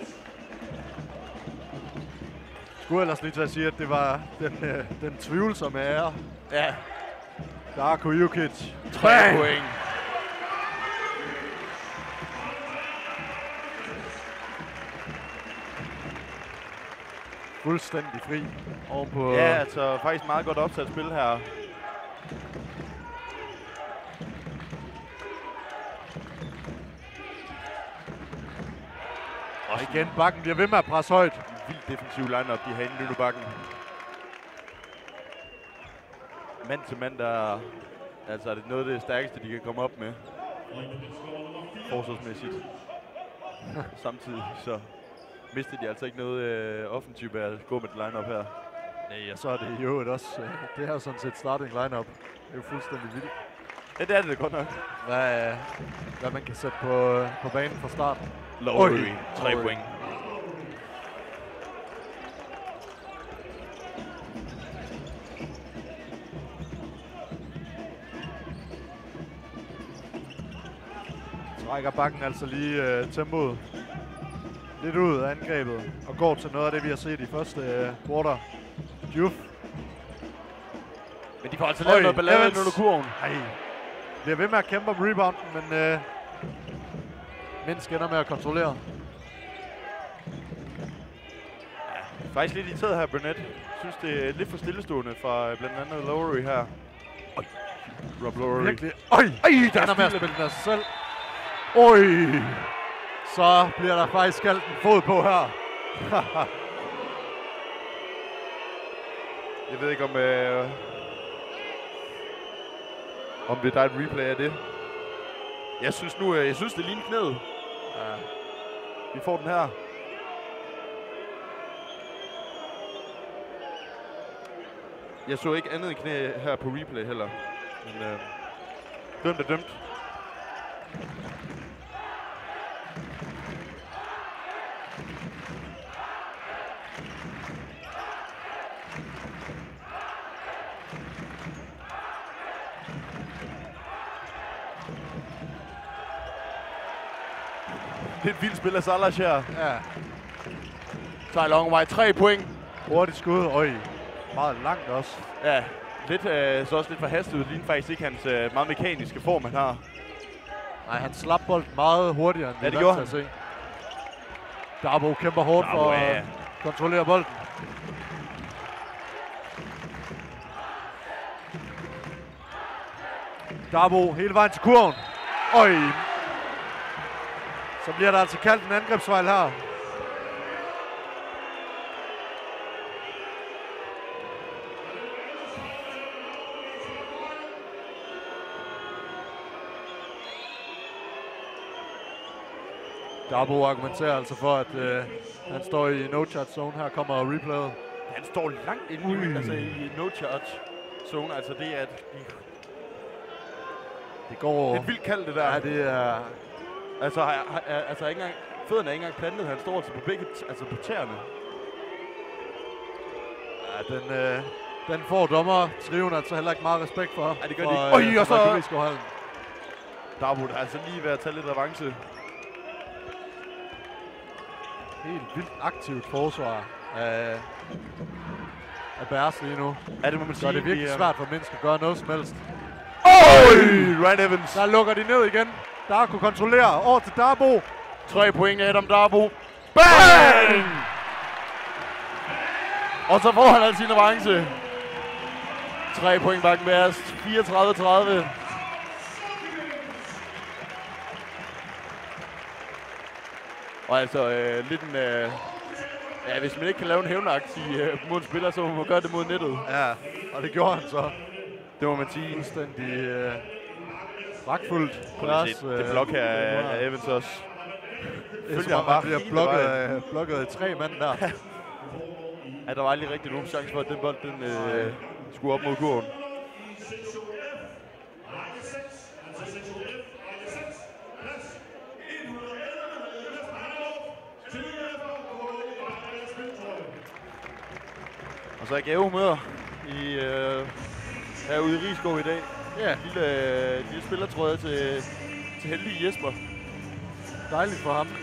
Skulle ellers lige til at sige, at det var den, øh, den tvivlsomme ære. Ja. Darko Jukic. Tre point. Fuldstændig fri ovenpå. Ja, altså faktisk meget godt opsat spil her. Og igen, Bakken bliver ved med at presse højt. Vildt defensiv line-up, de har inde i Bakken. Mand til mand, der altså er det noget af det stærkeste, de kan komme op med. Forsvarsmæssigt. Samtidig så mister de altså ikke noget øh, offensivt af at gå med det line-up her. Nej, og så er det jo også, øh, det her sådan set starting line-up. Det er jo fuldstændig vildt. Ja, det er det godt nok. Hvad, hvad man kan sætte på, på banen fra start. Lowery, tre point. Trækker Bakken altså lige øh, tempoet lidt ud af angrebet og går til noget af det, vi har set i første øh, quarter. Juf. Men de får altså lavet noget ballade under kurven. Nej. Bliver ved med at kæmpe om rebounden, men øh, Minsk ender med at kontrollere. Ja, faktisk lidt irriteret her, Burnett. Synes, det er lidt for stillestående fra blandt andet Lowery her. Oj, Rob Lowery. Virkelig. Oj, Ej, der ender med at spille den af sig selv. Oj. Så bliver der faktisk kaldt en fod på her. Jeg ved ikke, om, øh, om det der er et replay af det. Jeg synes nu, øh, jeg synes, det ligner knæet. Ja. Vi får den her. Jeg så ikke andet end knæ her på replay heller. Men øh, dømt er dømt. Det er et vildt spil af Salas her. Ja. Tyler Ongway, tre point. Hurtigt skud. Øj, meget langt også. Ja, lidt, øh, så også lidt forhastet ud. Ligner faktisk ikke hans øh, meget mekaniske form, han har. Nej, han slap bolden meget hurtigere, end Ja, vi det er gjorde vant til at se. Darbo kæmper hårdt Darbo, for ja. at kontrollere bolden. Darbo hele vejen til kurven. Øj. Så bliver der altså kaldt en angrebsfejl her. Darbo argumenterer altså for, at øh, han står i no-charge zone. Her kommer replayet. Han står langt inde i, altså i no-charge zone. Altså det er, at de, Det går... det er et vildt kald, det der. Ja, det er... Altså, har- har- er, altså ikke engang, fødderne er ikke engang plantet. Han står altså på begge, t- altså på tæerne. Ja, den, øh, den får dommer Triven altså heller ikke meget respekt for. Ja, det gør for, de ikke. øh, Øj, og for så- Markulisco-hallen. Darbo er altså lige ved at tage lidt revanche. Helt vildt aktivt forsvar af, af Bears lige nu. Ja, det må man Så sige. er det virkelig Vi, øh, svært for mennesker at gøre noget som helst. Øj! Ryan Evans. Der lukker de ned igen. Der kunne kontrollere over til Darbo. Tre point af Adam Darbo. Bang! Og så får han altså sin revanche. Tre point bakken Bears. fireogtredive tredive. Og altså øh, lidt en... Øh, ja, hvis man ikke kan lave en hævnagt i, øh, mod en spiller, så må man gøre det mod nettet. Ja, og det gjorde han så. Det må man sige. Fuldstændig øh, pragtfuldt. Prøv lige at se, det blok her af af Evans også. Det er som følger om, bare han bliver hele blokket vejen. af, blokket af tre mand der. Ja, der var aldrig rigtig nogen chance for, at den bold den, øh, skulle op mod kurven. Og så er gavehumør i, øh, herude i Risskov i dag. Ja, Lille, øh, lille spillertrøje til, til heldige Jesper. dejligt for ham.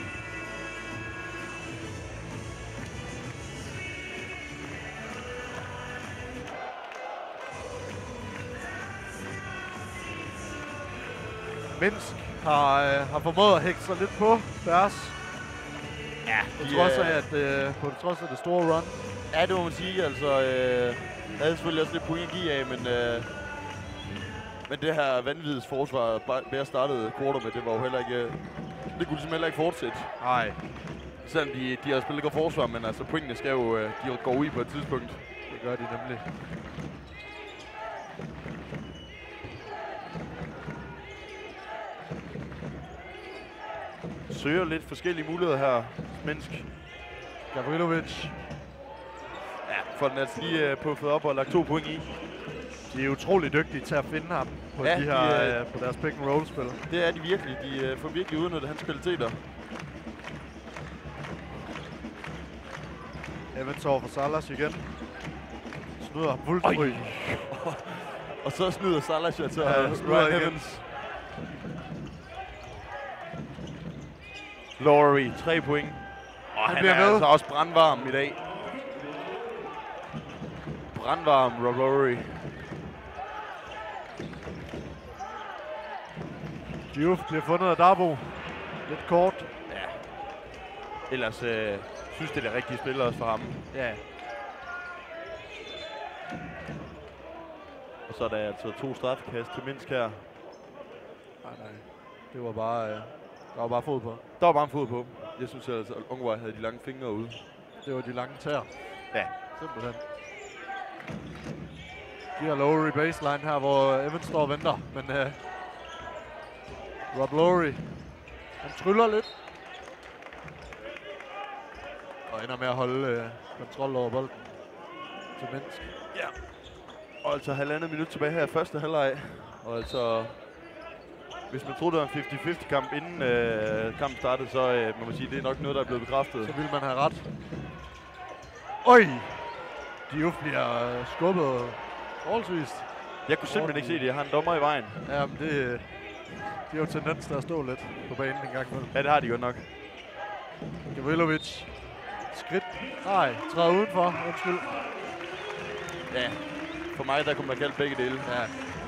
Minsk har, øh, har formået at hække sig lidt på Bears. Ja, På de, trods øh, af, at, øh, på trods af det store run. Ja, det må man sige. Altså, øh, jeg havde selvfølgelig også lidt point at give af, men, øh, men det her vanvittigt forsvar, Bears startede quarter med, det var jo heller ikke... Øh, det kunne de simpelthen heller ikke fortsætte. Nej, Selvom de, de har spillet godt forsvar, men altså pointene skal jo øh, de går ud på et tidspunkt. det gør de nemlig. Søger lidt forskellige muligheder her, Minsk. Gavrilovic. Ja, får den altså lige øh, puffet op og lagt to point i. De er utrolig dygtige til at finde ham på, Ja, de de her, er- øh, på deres pick and roll spil. Det er de virkelig. De øh, får virkelig udnyttet hans kvaliteter. Evans over for Salas igen. Snyder ham fuldt. Øj. Øj. Og så snyder Salas altså Ja, ja, snyder Ryan igen. Evans. Laurie, tre point. Og han, han bliver er ved. altså også brandvarm i dag. Brandvarm, Rob Laurie. Diouf bliver fundet af Darbo. Lidt kort. Ja. Ellers øh, synes det er det rigtige spil også for ham. Ja. Og så er der altså to straffekast til Minsk her. Nej, nej. Det var bare, øh, der var bare fod på. Der var bare en fod på. Jeg synes altså, at Ongway havde de lange fingre ude. Det var de lange tæer. Ja. Simpelthen. De har Lowry baseline her, hvor Evans står og venter. Men øh, Rob Lowry, han tryller lidt. Og ender med at holde øh, kontrol over bolden til Minsk. Ja. Og altså halvandet minut tilbage her i første halvleg. Og altså, hvis man troede, det var en halvtreds halvtreds kamp inden øh, kampen startede, så øh, må man sige, det er nok noget, der er blevet bekræftet. Så vil man have ret. Øj! Diouf bliver øh, skubbet forholdsvist. Jeg kunne simpelthen ikke se det. Jeg har en dommer i vejen. Jamen, det, øh, de har jo tendens til at stå lidt på banen en gang imellem. Ja, det har de godt nok. Gavrilovic. skridt. Nej, træder udenfor. Undskyld. Ja, for mig der kunne man kalde begge dele. Ja.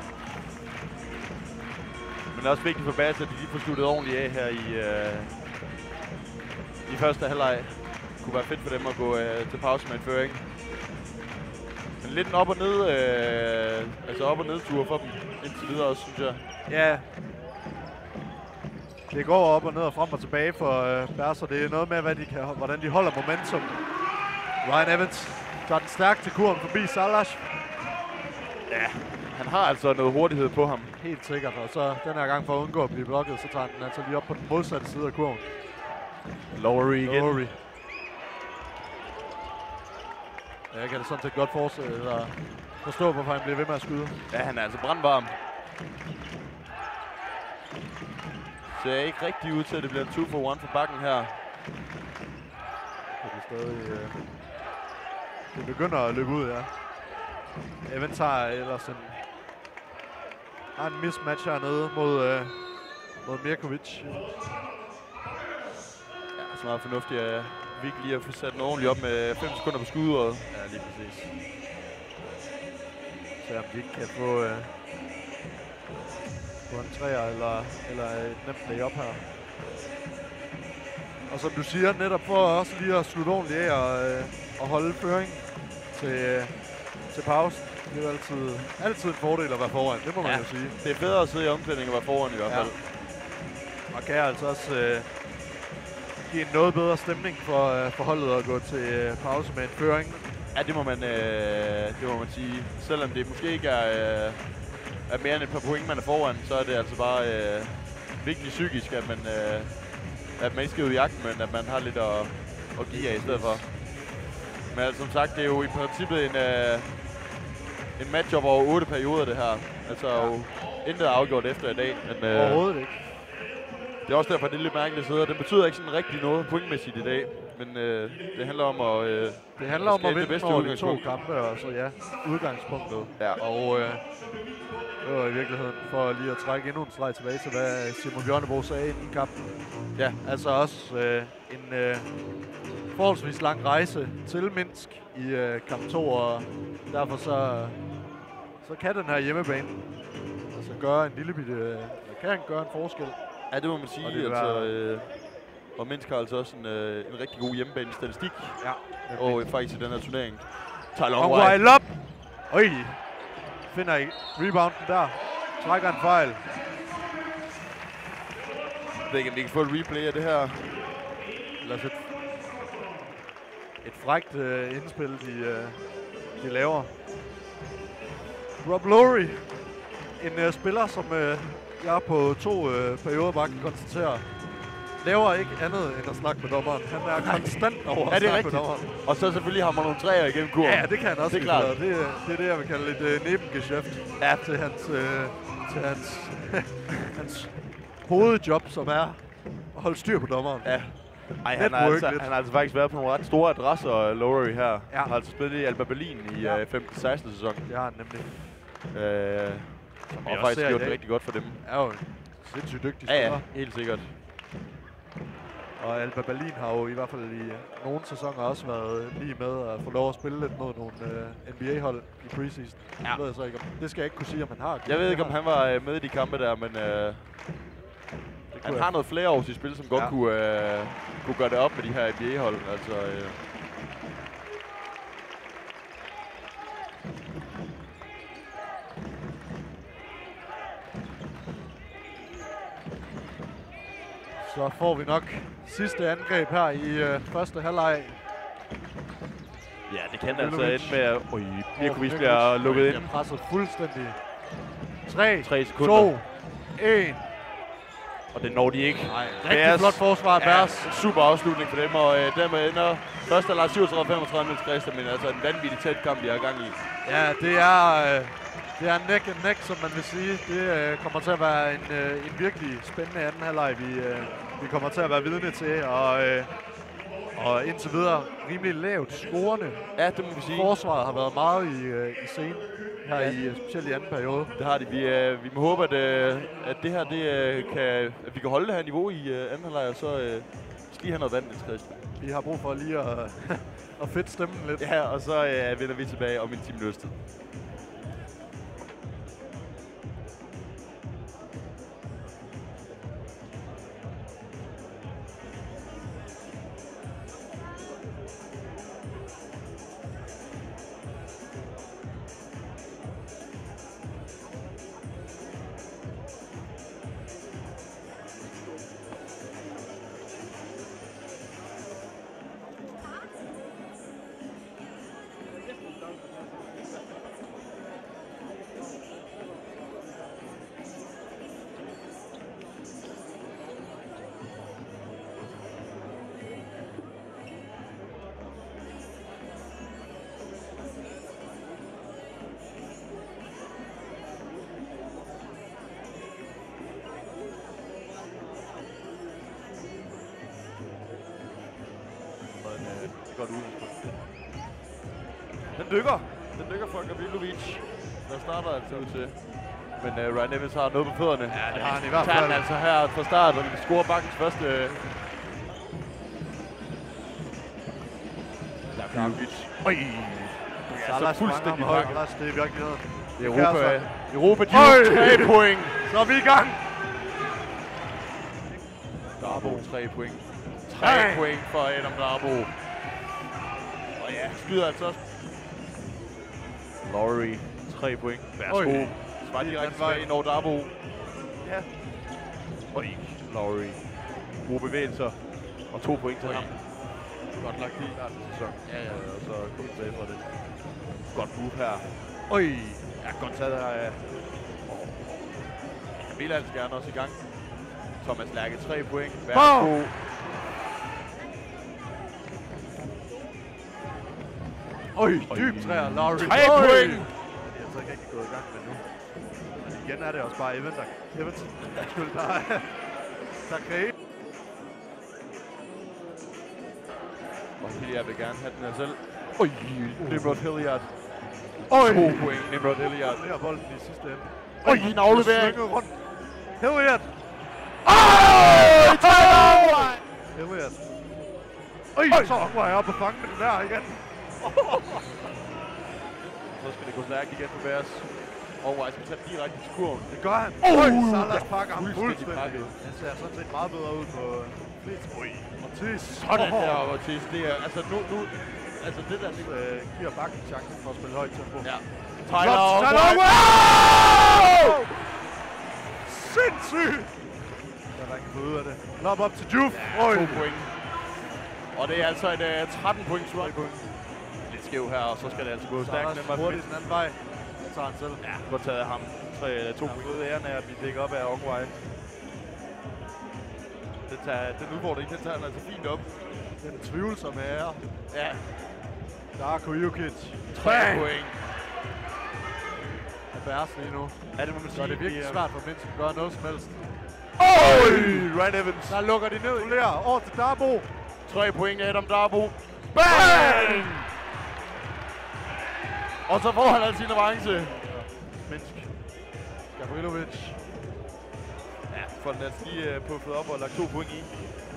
Men det er også vigtigt for Bas, at de lige får sluttet ordentligt af her i, øh, i første halvleg. Det kunne være fedt for dem at gå øh, til pause med en føring. Men lidt en op og ned, øh, altså op og ned tur for dem indtil videre også, synes jeg. Ja. Det går op og ned og frem og tilbage for øh, Bas, og det er noget med, hvad de kan, hvordan de holder momentum. Ryan Evans tager den stærkt til kurven forbi Salash. Ja, han har altså noget hurtighed på ham. Helt sikkert, og så den her gang for at undgå at blive blokket, så tager den altså lige op på den modsatte side af kurven. Lowry igen. Lowry. Ja, jeg kan det sådan set godt forestille, eller forstå, hvorfor han bliver ved med at skyde. Ja, han er altså brandvarm. Ser ikke rigtig ud til, at det bliver en two for one for bakken her. Det er stadig... Øh, det begynder at løbe ud, ja. Evans har ellers en... har en mismatch hernede mod, øh, mod Mirkovic. Ja, så meget fornuftigt at virkelig lige at få sat den ordentligt op med fem sekunder på skuddet. Ja, lige præcis. Så om de ikke kan få... Øh, på en træer eller, eller et nemt layup her. Og som du siger, netop for også lige at slutte ordentligt af og, øh, og holde føringen til, øh, til pausen. Det er jo altid, altid en fordel at være foran, det må man ja, jo sige. Det er bedre at sidde i omklædning og være foran i hvert fald. Ja. Og kan altså også øh, give en noget bedre stemning for, øh, for holdet at gå til øh, pause med en føring. Ja, det må man, øh, det må man sige. Selvom det måske ikke er... Øh, er mere end et par point, man er foran, så er det altså bare øh, virkelig psykisk, at man, øh, at man ikke skal ud i jagten, men at man har lidt at, at give af i stedet for. Men altså, som sagt, det er jo i princippet en, øh, en matchup over otte perioder, det her. Altså, ja. jo intet afgjort efter i dag. Men, øh, Overhovedet ikke. Det er også derfor, det er lidt mærkeligt at sidde. Den betyder ikke sådan rigtig noget pointmæssigt i dag, men øh, det handler om at øh, Det handler om at vinde over de to udgangspunkt. kampe, og så ja, udgangspunktet. Ja. Og øh, det var i virkeligheden for lige at trække endnu en streg tilbage til, hvad Simon Bjørnebo sagde inden kampen. Ja. Altså også øh, en øh, forholdsvis lang rejse til Minsk i øh, kamp to, og derfor så, så kan den her hjemmebane altså gøre en lille bitte, øh, kan gøre en forskel. Ja, det må man sige. Og, det altså, være... øh, og Minsk har altså også en, øh, en rigtig god hjemmebane-statistik. Ja. Og øh, faktisk i den her turnering. Tager long Long while. while up! Øj! Finder I rebounden der. Trækker en fejl. Jeg ved ikke, om vi kan få et replay af det her. Lad os et, et frækt øh, indspil, de, øh, de laver. Rob Lowry. En øh, spiller, som øh, jeg på to øh, perioder bare kan konstatere, laver ikke andet end at snakke med dommeren. Han er konstant over at ja, det er snakke rigtigt. med dommeren. Og så selvfølgelig har man nogle træer igennem kurven. Ja, det kan han også. Det er klart. Det, det, det er det, jeg vil kalde et øh, nebengeschæft. Ja. Til hans, øh, til hans, hans hovedjob, som er at holde styr på dommeren. Ja. Ej, han har, altså, lidt. han har altså faktisk været på nogle ret store adresser, Lowry her. Ja. Han har altså spillet i Alba Berlin i ja. øh, femten seksten sæson. Det har han nemlig. Øh, Som og faktisk gjort det rigtig godt for dem. Er jo en sindssygt dygtig Ja, spiller. ja, helt sikkert. Og Alba Berlin har jo i hvert fald i nogle sæsoner også været lige med at få lov at spille lidt mod nogle uh, N B A-hold i preseason. Ja. Det ved jeg så ikke om. Det skal jeg ikke kunne sige, om han har. Jeg ved ikke, om han var uh, med i de kampe der, men uh, han har noget flere år i spil, som godt ja. kunne, uh, kunne gøre det op med de her N B A-hold. Altså, uh, Så får vi nok sidste angreb her i øh, første halvleg. Ja, det kan altså ende med at... Øj, Mirkovic bliver lukket ind. Jeg presset fuldstændig. tre, tre sekunder. to, et. Og det når de ikke. Nej, rigtig flot forsvar af Bærs. Ja, super afslutning for dem, og øh, dermed ender første halvleg syvogtredive femogtredive mens Christian, men altså en vanvittig tæt kamp, de har gang i. Ja, det er... Øh, Det er neck and neck, som man vil sige. Det øh, kommer til at være en, øh, en virkelig spændende anden halvleg, vi, øh, vi kommer til at være vidne til. Og, øh, og indtil videre rimelig lavt scorende. Ja, det må vi sige. Forsvaret har været meget i, øh, i scenen her, ja. i, specielt i anden periode. Det har de. Vi, øh, vi må håbe, at, øh, at det her, det, øh, kan, at vi kan holde det her niveau i øh, anden halvleg, og så øh, lige have noget vand, Niels Christian. Vi har brug for lige at, at fedt stemmen lidt. Ja, og så øh, vender vi tilbage om en time minutters tid. Godt udgangspunkt. Den dykker. Den dykker for Gavrilovic. Der starter altså ud til. Men uh, Ryan Evans har noget på fødderne. Ja, det har han i hvert fald. Han altså her fra start, og vi scorer bakkens første. Der er Gavrilovic. Øj! Ja, så fuldstændig bakken. Det er virkelig noget. Det er Europa. Europa, de tre point. Så er vi i gang. Darbo, tre point. tre point for Adam Darbo. Og ja, skyder altså også. Lowry, tre point. Værsgo. Svar direkte tilbage, når Darbo. Ja. Og ikke. Lowry. Gode bevægelser. Og to point til ham. Godt lagt i. Ja, ja, og så kom tilbage fra det. Godt move her. Øj. Ja, godt taget af. Camilla altså gerne også i gang. Thomas Lærke, tre point. Værsgo. Øj, dyb træer, Lowry. Tre point! Jeg er så ikke rigtig gået i gang med nu. Men igen er det også bare Evans, der Evans, der er der kræver. Og Hilliard vil gerne have den her selv. Øj, Nimrod Hilliard. Øj! To point, Nimrod Hilliard. Det er bolden i sidste ende. Øj, en aflevering. rundt. Hilliard! Øj! Hilliard. Øj, så var jeg oppe og fange den der igen. Så skal det gå stærkt igen på Bears. Og Weiss skal tage direkte til kurven. Det gør han. Oh, Øj, Salas pakker ham fuldstændig fuldstændig. Han ser sådan set meget bedre ud på flest. Øj, Ortiz. Sådan der, Ortiz. Det er, altså nu, nu, altså det der, det øh, giver bakken chancen for at spille højt tempo. Ja. Tyler Wow! Sindssygt! Der er ikke fået ud af det. Lop op til Juf. Ja, to point. Og det er altså et uh, tretten point svar. Lidt skæv her, og så skal det altså gå stærkt. Så er der hurtigt den anden vej. Så tager han selv. Ja, godt taget af ham. Tre, to point. Ud af æren af at blive dækket op af Ogwai. Den, tager, den udfordring, den tager han altså fint op. Den tvivlsomme ære. Ja. Darko Jukic. Tre point. Er Bears lige nu. Ja, det må man sige. Så er det virkelig svært for Minsk at gøre noget som helst. Øj! Ryan Evans. Der lukker de ned. Ruller over til Darbo. Tre point, Adam Darbo. Bang! Og så får han altså sin avance. Minsk. Gavrilovic. Ja, får den altså lige uh, puffet op og lagt to point i.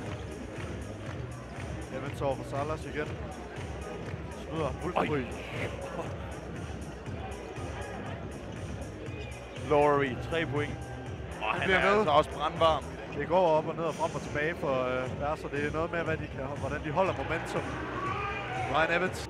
Evans over for Salas igen. Snyder fuldstændig. Lowry, tre point. Og han er altså også brandvarm. Det går op og ned og frem og tilbage for øh, Bears, og det er noget med, hvad de kan, hvordan de holder momentum. Ryan Evans.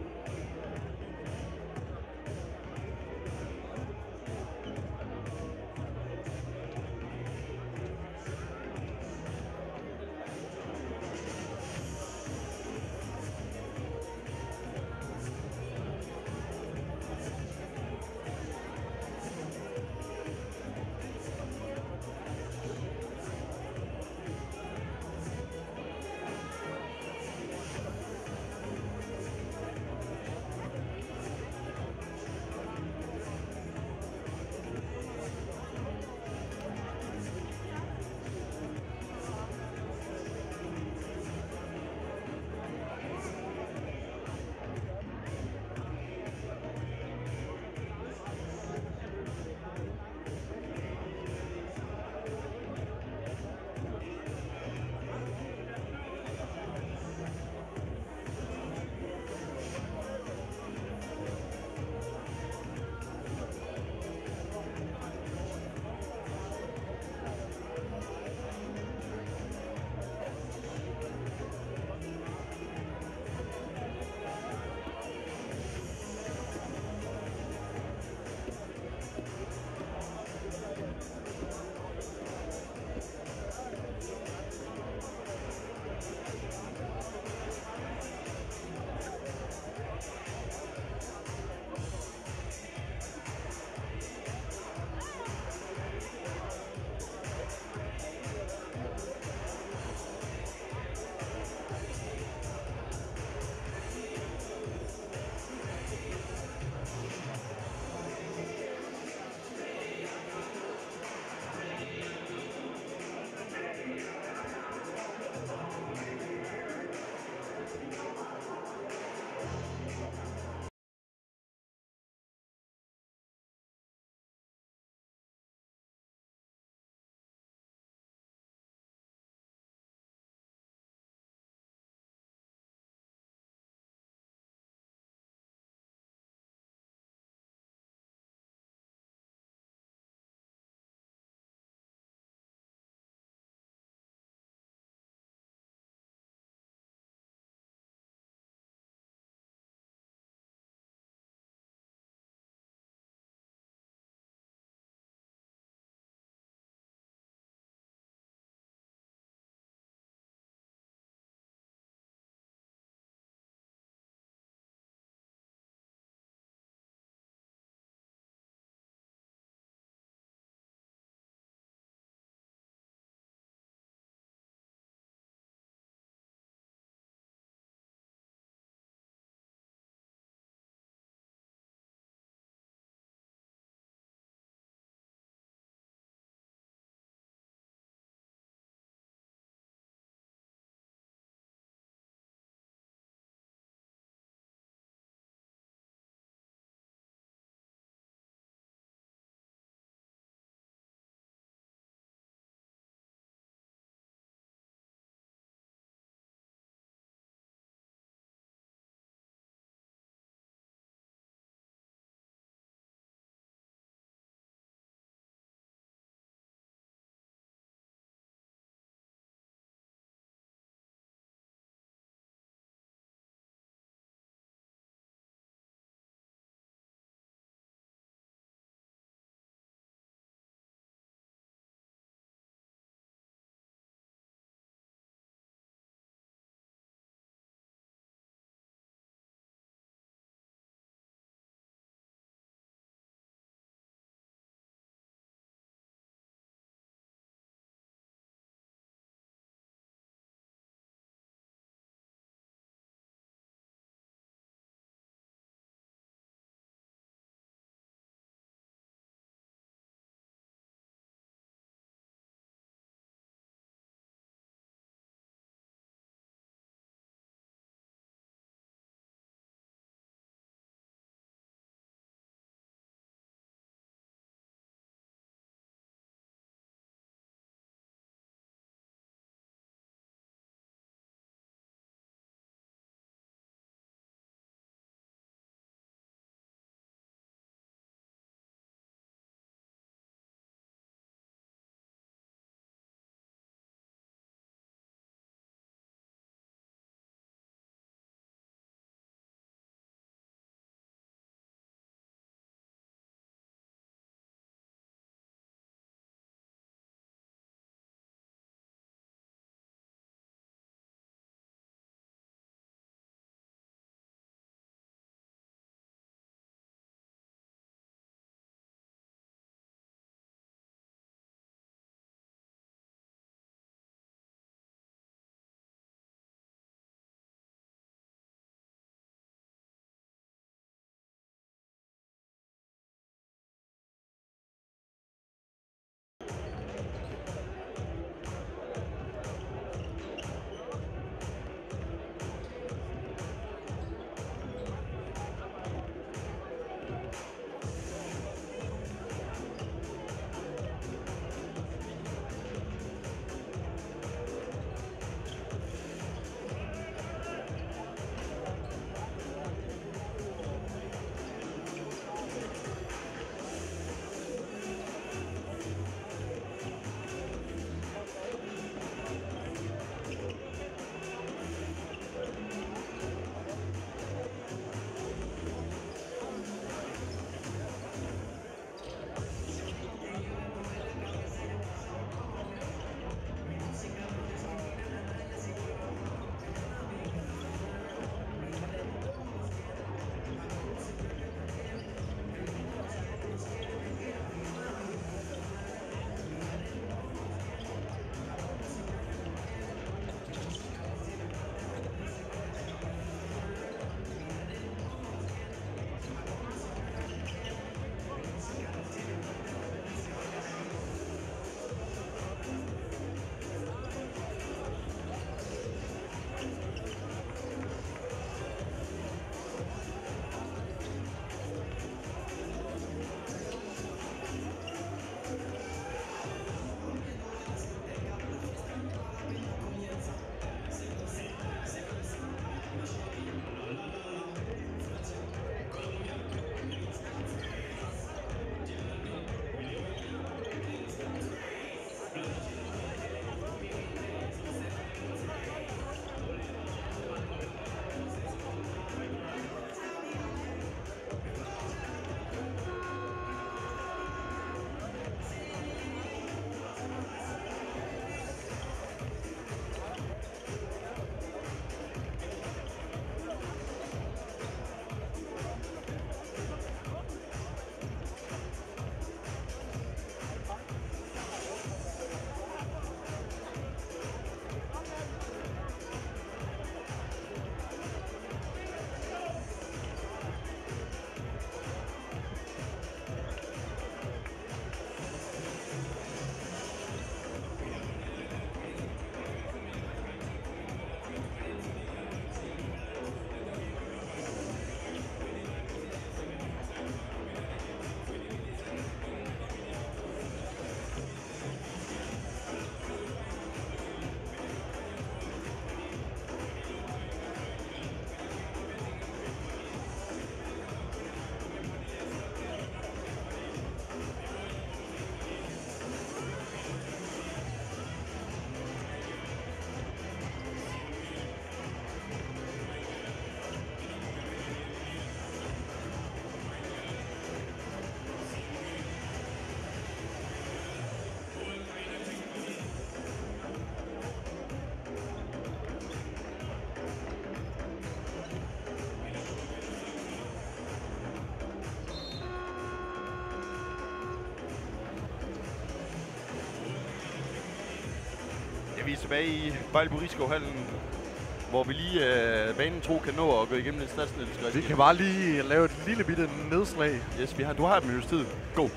vi er tilbage i Vejle Riskovhallen, hvor vi lige øh, banen tro kan nå at gå igennem en statsnældskrig. Vi kan bare lige lave et lille bitte nedslag. Yes, vi har, du har et minuts tid. Go.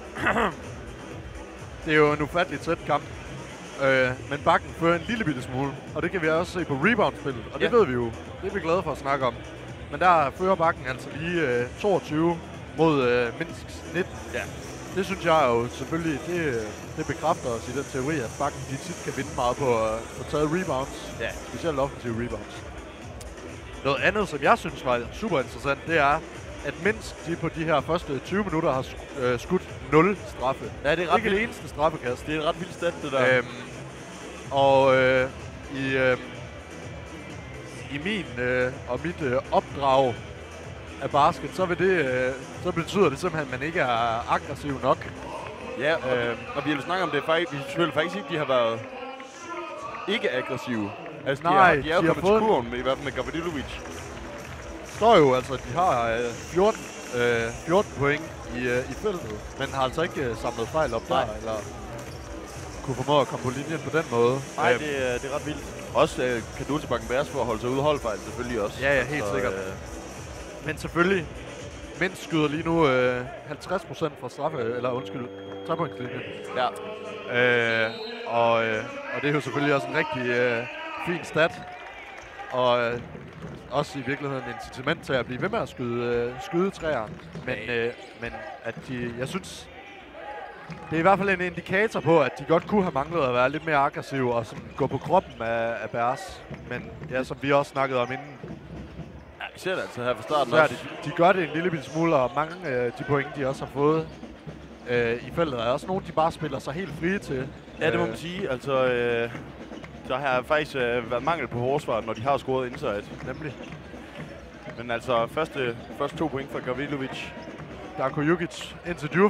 Det er jo en ufattelig tæt kamp. Øh, men Bakken fører en lille bitte smule, og det kan vi også se på rebound-spillet, og det ja. ved vi jo. Det er vi glade for at snakke om. Men der fører Bakken altså lige øh, toogtyve mod øh, Minsks nitten. Ja. Det synes jeg jo selvfølgelig, det, det bekræfter os i den teori, at Bakken de tit kan vinde meget på at få taget rebounds. Ja. Specielt offensive rebounds. Noget andet, som jeg synes var super interessant, det er, at Minsk de på de her første tyve minutter har sk- øh, skudt nul straffe. Ja, det er ret ikke det eneste straffekast. Det er et ret vildt stat, det der. Øhm, og øh, i, øh, i min øh, og mit øh, opdrag af basket, så, vil det, øh, så betyder det simpelthen, at man ikke er aggressiv nok. Ja, og, øhm, og vi har snakket om det, faktisk, vi føler faktisk ikke, de har været ikke aggressive. Altså, Nej, de, har, de er jo de har kommet fået til kurven, med, i hvert fald med Gavrilovic. Står jo altså, at de har øh, fjorten, øh, fjorten point i, øh, i feltet, men har altså ikke øh, samlet fejl op Nej. der, eller kunne formå at komme på linjen på den måde. Nej, Øhm, det, er- det er ret vildt. Også øh, kado til Bakken-Bærs for at holde sig ude holdfejl, selvfølgelig også. Ja, ja, helt Så, sikkert. Øh, Men selvfølgelig, Minsk skyder lige nu øh, halvtreds procent fra straffe, eller undskyld, trepointslinjen. ja. Øh, og, øh, og det er jo selvfølgelig også en rigtig øh, fin stat. Og øh, også i virkeligheden en incitament til at blive ved med at skyde, øh, skyde træer. Men, øh, men at de, jeg synes, det er i hvert fald en indikator på, at de godt kunne have manglet at være lidt mere aggressive og sådan gå på kroppen af, af Bærs. Men ja, som vi også snakkede om inden, ja, vi ser det altså her fra starten så er også. det, de gør det en lille bitte smule, og mange af øh, de point, de også har fået øh, i feltet, er også nogle, de bare spiller sig helt frie til. Ja, det må Øh, man sige. Altså, øh, der har faktisk øh, været mangel på forsvar, når de har scoret inside. Nemlig. Men altså, første, første to point fra Gavrilovic. Darko Jukic ind til Djuf.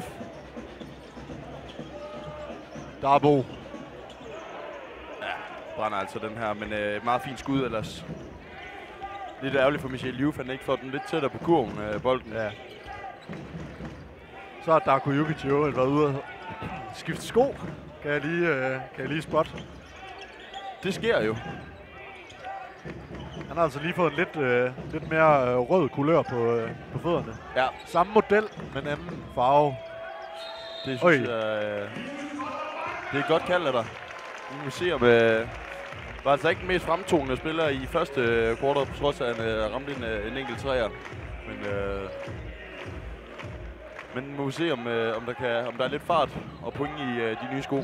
Darbo. Brænder altså den her, men øh, meget fint skud ellers. Lidt ærgerligt for Michel Diouf, han ikke får den lidt tættere på kurven, øh, bolden. Ja. Så har Darko Jukic jo været ude og skifte sko. Kan jeg lige, øh, kan jeg lige spotte. Det sker jo. Han har altså lige fået en lidt, øh, lidt mere øh, rød kulør på, øh, på fødderne. Ja, Samme model, men anden farve. det synes Oj. jeg, øh, det er et godt kald af dig. Nu må vi se, om øh, var altså ikke den mest fremtonende spiller i første øh, quarter, på trods af, at han øh, ramte en, øh, en enkelt træer. Men, øh, men må vi se, om, øh, om, der kan, om der er lidt fart og point i øh, de nye sko.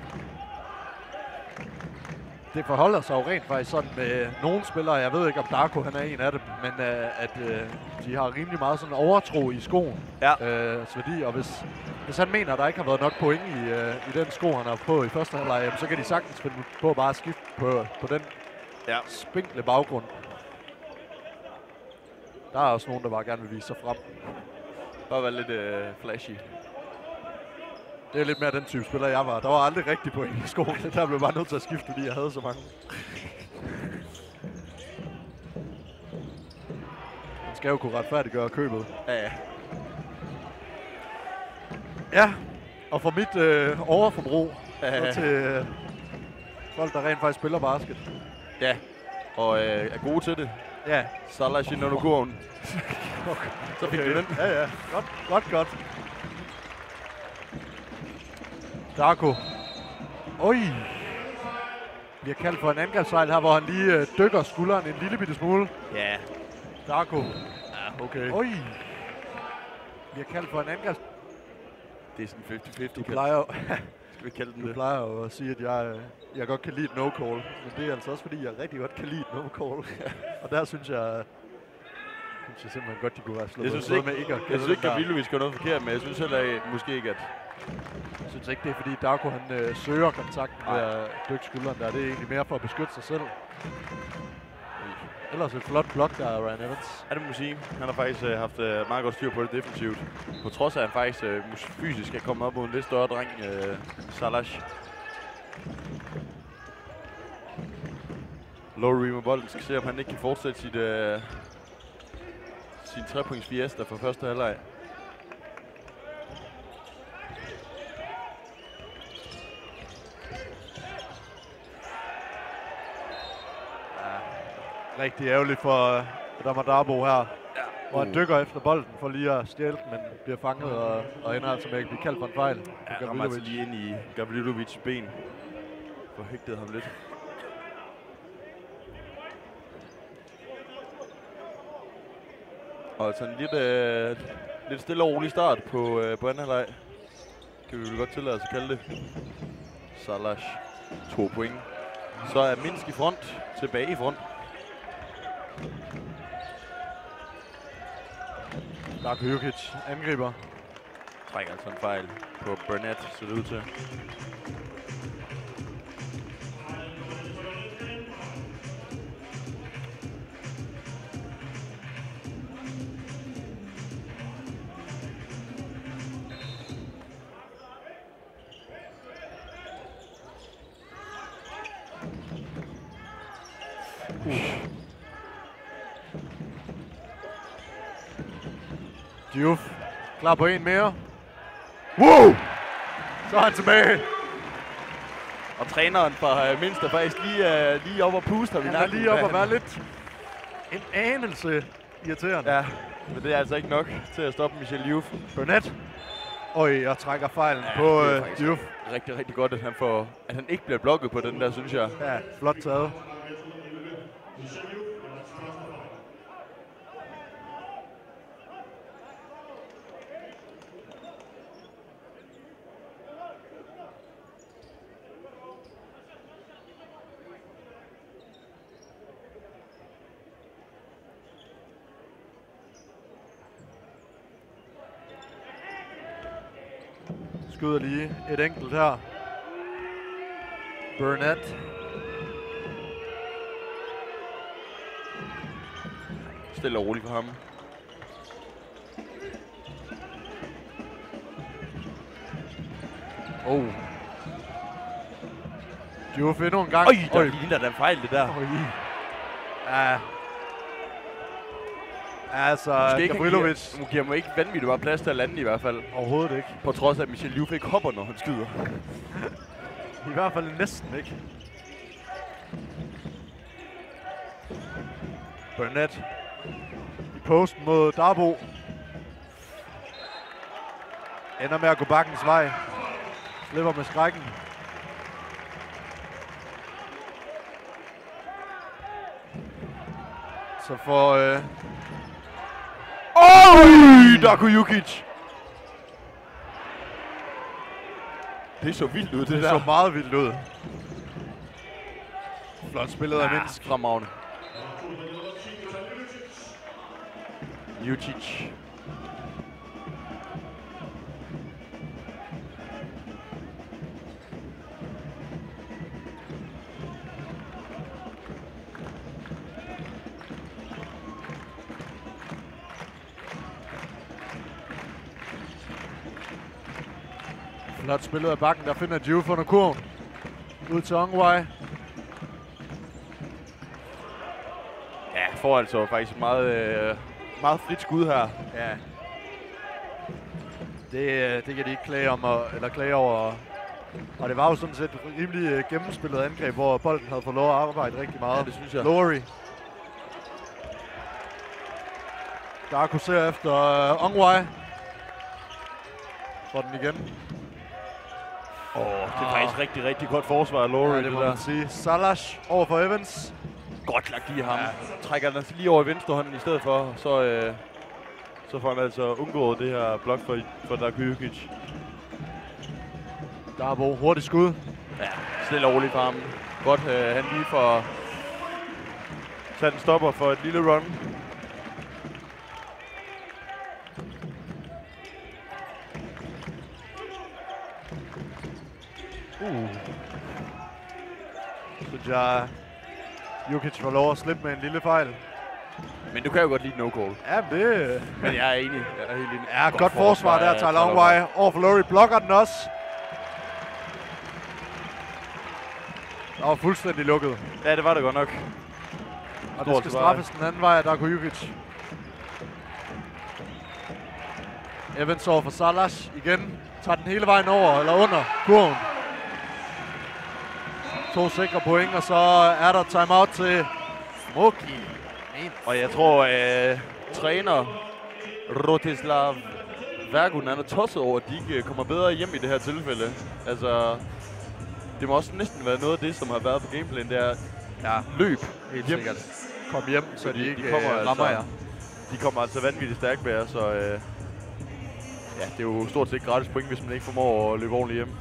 Det forholder sig jo rent faktisk sådan med nogle spillere. Jeg ved ikke, om Darko han er en af dem, men uh, at uh, de har rimelig meget sådan overtro i skoen. Ja. Uh, værdi. Og hvis, hvis han mener, at der ikke har været nok point i, uh, i den sko, han har på i første halvleg, jamen, så kan de sagtens finde på at bare skifte på, på den Ja. spinkle baggrund. Der er også nogen, der bare gerne vil vise sig frem. Bare være lidt øh, flashy. Det er lidt mere den type spiller, jeg var. Der var aldrig rigtig point i skoene. Der blev jeg bare nødt til at skifte, fordi jeg havde så mange. Man skal jo kunne retfærdiggøre købet. Ja, ja. Ja, og for mit øh, overforbrug Ja. så til øh, folk, der rent faktisk spiller basket. Ja, og øh, er gode til det. Ja, Salah i under kurven. Så fik du den. ja, ja. Godt, godt, godt. Darko. Oj. Vi har kaldt for en angrebsfejl her, hvor han lige øh, dykker skulderen en lille bitte smule. Ja. Darko. Ja, okay. Oj. Vi har kaldt for en angrebs... Det er sådan halvtreds halvtreds. Du plejer jo... Skal vi kalde den Du det? plejer jo at sige, at jeg, øh, jeg godt kan lide et no-call. Men det er altså også, fordi jeg rigtig godt kan lide et no-call. Og der synes jeg... synes jeg simpelthen godt, de kunne have slået Jeg synes slået ikke, med ikke at jeg gætte synes ikke, den at der. Vilovic gør noget forkert, men jeg synes heller ikke, måske ikke, at... Jeg synes ikke, det er fordi Darko han øh, søger kontakten ved at dykke skulderen der. Det er egentlig mere for at beskytte sig selv. Ellers et flot blok der af Ryan Evans. Ja, det må man sige. Han har faktisk øh, haft øh, meget godt styr på det defensivt. På trods af, at han faktisk øh, fysisk er kommet op mod en lidt større dreng, øh, Salah. Lowry med bolden skal se, om han ikke kan fortsætte sit, øh, sin tre-points fiesta for første halvleg. rigtig ærgerligt for Adama Darboe her. Ja. Hvor han dykker efter bolden for lige at stjæle den, men bliver fanget og, og ender altså med at blive kaldt for en fejl. Ja, rammer altså lige ind i Gavrilovic ben. For hægtede ham lidt. Og altså en lidt, øh, lidt stille og rolig start på, øh, på anden halvleg. Kan vi vel godt tillade os at kalde det. Salas, to point. Så er Minsk i front, tilbage i front. Darko Jukic angriber. Trækker altså en fejl på Burnett, ser det ud til. Diouf klar på en mere. Wow! Så er han tilbage. Og træneren fra uh, Minsk er faktisk lige, uh, lige op og puster. Han er lige op og være lidt en anelse irriterende. Ja, men det er altså ikke nok til at stoppe Michel Diouf. Burnett. Øj, jeg trækker fejlen Ja, på uh, Diouf. Rigtig, rigtig godt, at han, får, at han ikke bliver blokket på den der, synes jeg. Ja, flot taget. Skyder lige et enkelt her. Burnett. Stille og roligt for ham. Oh. Diouf endnu en gang. Øj, der ligner der en fejl, det der. Øj. Ja. Altså, Gavrilovic. Nu giver mig ikke vanvittigt bare plads til at lande i hvert fald. Overhovedet ikke. På trods af, at Michel Diouf ikke hopper, når han skyder. I hvert fald næsten ikke. Burnett. I posten mod Darboe. Ender med at gå bakkens vej. Slipper med skrækken. Så får... Øh... Øj, Darko Jukic! Det så vildt ud, det, det der. så meget vildt ud. Flot spillet af Ja, Minsk. fremragende. Jukic. Flot spillet af bakken, der finder Diouf under kurven. Ud til Ongwai. Ja, får altså faktisk et meget, øh, meget frit skud her. Ja. Det, det kan de ikke klage om, og, eller klage over. Og det var jo sådan set et rimelig gennemspillet angreb, hvor bolden havde fået lov at arbejde rigtig meget. Ja, det synes jeg. Lowry. Darko ser efter uh, Ongwai. Får den igen. Åh, oh, det er faktisk rigtig, rigtig godt forsvar af Lowry, Ja, det, det må der. man sige. Salas over for Evans. Godt lagt i ham. Ja. Trækker den altså lige over i venstre hånden i stedet for, så, øh, så får han altså undgået det her blok for, for Darko Jukic. Darboe, hurtigt skud. Ja, stille og roligt for ham. Godt, øh, han lige får sat en stopper for et lille run. Uh. Så jeg... Jukic får lov at slippe med en lille fejl. Men du kan jo godt lide no-call. Ja, det... Men jeg er enig. Jeg er helt enig. Ja, godt, godt forsvar der, Tyler Ongwai. Over for Lowry, blokker den også. Der var fuldstændig lukket. Ja, det var det godt nok. Og det skal straffes den anden vej af Darko Jukic. Evans over for Salas igen. Tager den hele vejen over, eller under kurven. To sikre point, og så er der timeout til Smoky. Og jeg tror, at øh, træner Rostislav Vergun, han er tosset over, at de ikke kommer bedre hjem i det her tilfælde. Altså, det må også næsten være noget af det, som har været på gameplayen, det er Ja, løb helt hjem. sikkert. Kom hjem, så de, de ikke kommer øh, altså- rammer jer. De kommer altså vanvittigt stærkt med jer, så øh, ja, det er jo stort set gratis point, hvis man ikke formår at løbe ordentligt hjem.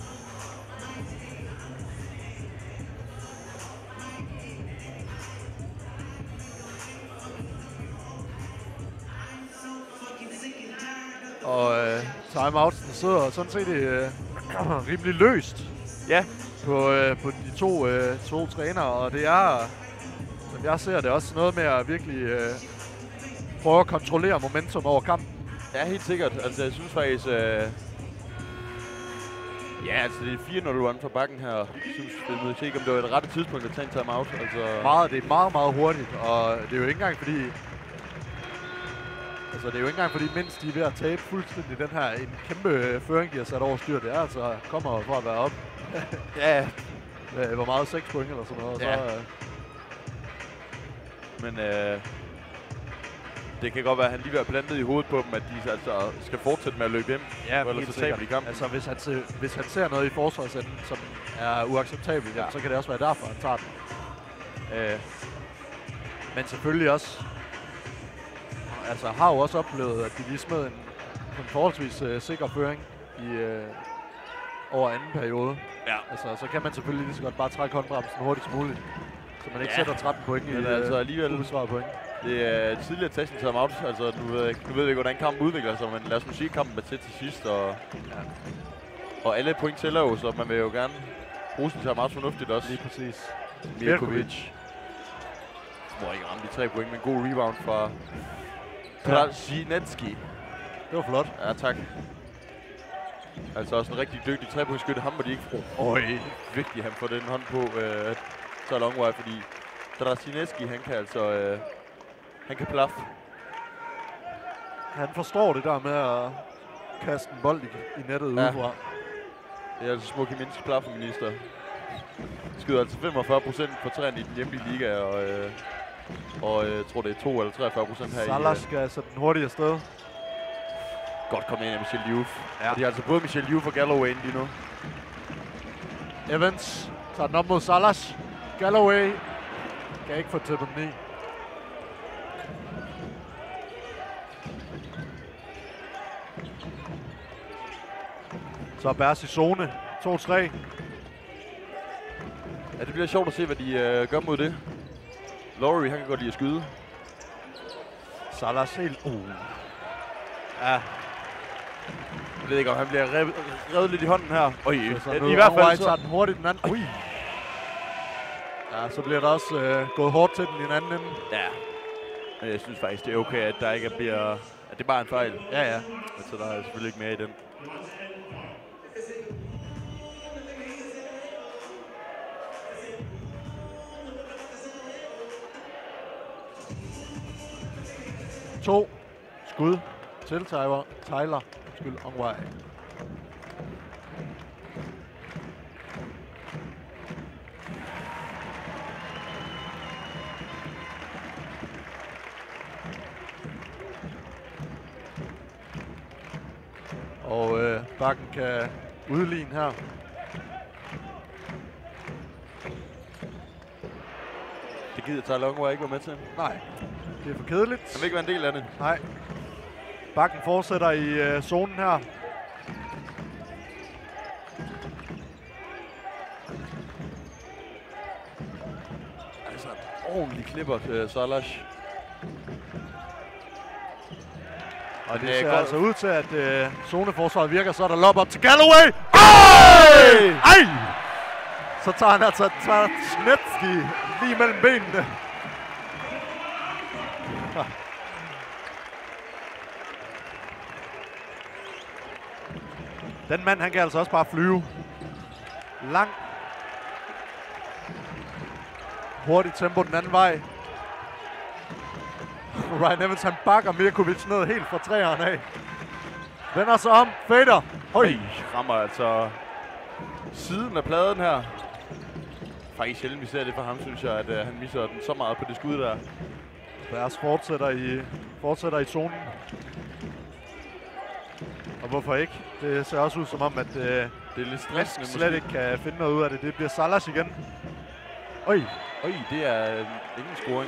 Og øh, timeoutsen sidder sådan set øh, rimelig løst. Ja. På, øh, på de to, øh, to trænere, og det er, som jeg ser det, også noget med at virkelig øh, prøve at kontrollere momentum over kampen. Ja, helt sikkert. Altså, jeg synes faktisk, øh, ja, altså det er fire nul run fra bakken her. Jeg synes, jeg ved ikke, om det var et rette tidspunkt at tage en timeout. Altså, Meget, det er meget, meget hurtigt, og det er jo ikke engang fordi, altså det er jo ikke engang fordi, mens de er ved at tabe fuldstændig den her en kæmpe føring, de har sat over styr, det er altså kommer fra at være op. ja, Øh, Hvor meget? seks point eller sådan noget. Ja. Så, øh, men øh, det kan godt være, at han lige vil have plantet i hovedet på dem, at de altså skal fortsætte med at løbe hjem. ja, ellers helt så taber de sikkert. kampen. Altså hvis han, ser, hvis han ser noget i forsvarsenden, som er uacceptabelt, ja. så kan det også være derfor, han tager den. Øh, men selvfølgelig også, altså har jo også oplevet, at de lige smed en, en forholdsvis øh, sikker føring i øh, over anden periode. Ja. Altså, så kan man selvfølgelig lige så godt bare trække håndbremsen hurtigst muligt, så man ikke Ja. sætter tretten point i Men øh, altså alligevel, ubesvarede point. det er tidligere at tage sin timeout. Altså, nu ved, jeg, nu ved jeg ikke, hvordan kampen udvikler sig, men lad os nu sige, at kampen er til til sidst. Og, Ja. og alle point tæller jo, så man vil jo gerne bruge sin timeout fornuftigt også. Lige præcis. Mirkovic. Må ikke ramme de tre point, men god rebound fra Krasnetski. Det var flot. Ja, tak. Altså også en rigtig dygtig trepointsskytte. Ham må de ikke bruge. Øj, vigtigt, han får den hånd på øh, så long way, fordi Krasnetski, han kan altså øh, han kan plaffe. Han forstår det der med at kaste en bold i, i nettet Ja. udefra. Det er altså Smoky Minsk plaffeminister. Skyder altså femogfyrre procent på træerne i den hjemlige liga, og, øh, og jeg øh, tror det er to eller treogfyrre procent her Salas i... Øh, skal sætte den hurtigt afsted. godt komme ind af Michel Diouf. Ja. Og de har altså både Michel Diouf og Galloway ind lige nu. Evans tager den op mod Salas. Galloway kan ikke få tippet den i. Så er Bærs i zone. to tre. Ja, det bliver sjovt at se, hvad de øh, gør mod det. Laurie, han kan godt lide at skyde. Salas helt... Uh. Ja, Jeg ved ikke, om han bliver revet, revet lidt i hånden her. Øj, så, så i, nu i hvert fald White så... tager den hurtigt den anden. Ui. Ja, så bliver der også øh, gået hårdt til den i den anden ende. Ja. Men jeg synes faktisk, det er okay, at der ikke bliver... At det bare er en fejl. Ja, ja. Så der er selvfølgelig ikke mere i den. To skud til Tyler. Tyler. Skyld on vej. Og øh, bakken kan udligne her. Det gider Tyler Longway ikke være med til. Nej, det er for kedeligt. Han vil ikke være en del af det. Nej. Bakken fortsætter i øh, zonen her. Altså, en ordentlig klipper til Salas. Og det Det er ser godt. altså ud til, at øh, zoneforsvaret virker, så er der lob op til Galloway. Ej! Ej! Så tager han altså Snetski lige mellem benene. Den mand, han kan altså også bare flyve. Lang. Hurtigt tempo den anden vej. Ryan Evans, han bakker Mirkovic ned helt fra træerne af. Vender sig om. Fader. Høj. Rammer altså siden af pladen her. faktisk sjældent, vi ser det for ham, synes jeg, at uh, han misser den så meget på det skud der. Bears fortsætter i, fortsætter i zonen. Og hvorfor ikke? Det ser også ud som om, at uh, det er lidt stressende, slet ikke kan finde noget ud af det. Det bliver Salas igen. Oj, Oj, det er uh, ingen scoring.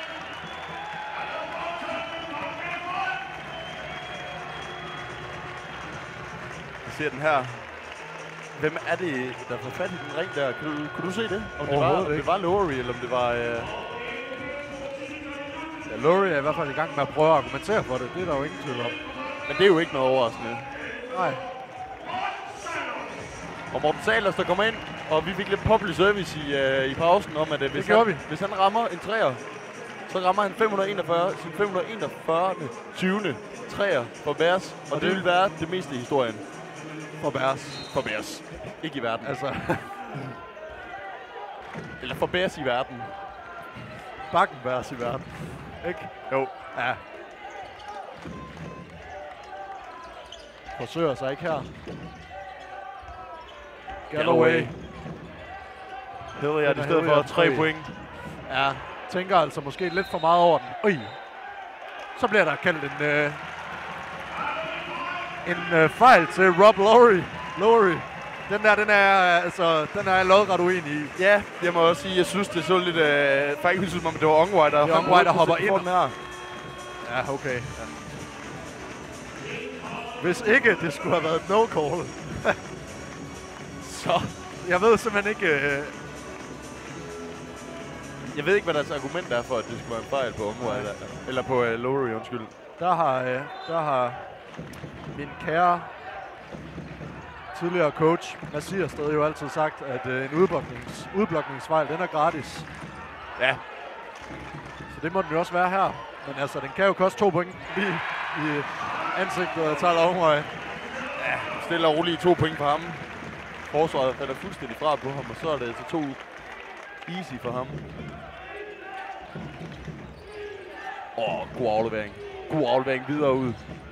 Vi ser den her. Hvem er det, der får fat i den ring der? Kan du, kunne du se det? Om det var, om det var Lowry, eller om det var... Uh... Ja, Lowry er i hvert fald i gang med at prøve at argumentere for det. Det er der jo ingen tvivl om. Men det er jo ikke noget overraskende. Nej. Og Morten Sahlers, der kommer ind, og vi fik lidt public service i, uh, i pausen om, at uh, hvis, han, hvis han rammer en træer, så rammer han fem hundrede enogfyrre, sin fem hundrede enogfyrre. tyvende træer for Bears, og, og det, det vil være det meste i historien. For Bears. For Bears. Ikke i verden. Altså. Eller for Bears i verden. Bakken Bears i verden. Ikke? Jo. Ja. Forsøger sig ikke her. Galloway. Hilliard i stedet for tre point. Ja, tænker altså måske lidt for meget over den. Oj. Så bliver der kaldt en, øh, en øh, fejl til Rob Lowry. Lowry. Den der, den er, altså, den er jeg lodret uenig i. Ja, jeg må også sige, jeg synes, det så lidt... Øh, faktisk synes man, det var Ongwai, der, Ongwai, der hopper ind. Den her. Ja, okay. Ja. Hvis ikke det skulle have været et no-call. Så... Jeg ved simpelthen ikke... Øh, Jeg ved ikke, hvad deres argument er for, at det skulle være en fejl på Ongwai. Eller, eller på uh, Lowry, undskyld. Der har, øh, der har min kære tidligere coach, Nasir, stadig jo altid sagt, at øh, en udbloknings, udblokningsfejl, den er gratis. Ja. Så det må den jo også være her. Men altså, den kan jo koste to point lige i ansigtet af Tyler Ongwai. Ja, stille og roligt to point for ham. Forsvaret falder fuldstændig fra på ham, og så er det til to easy for ham. Åh, oh, god aflevering. God aflevering videre ud.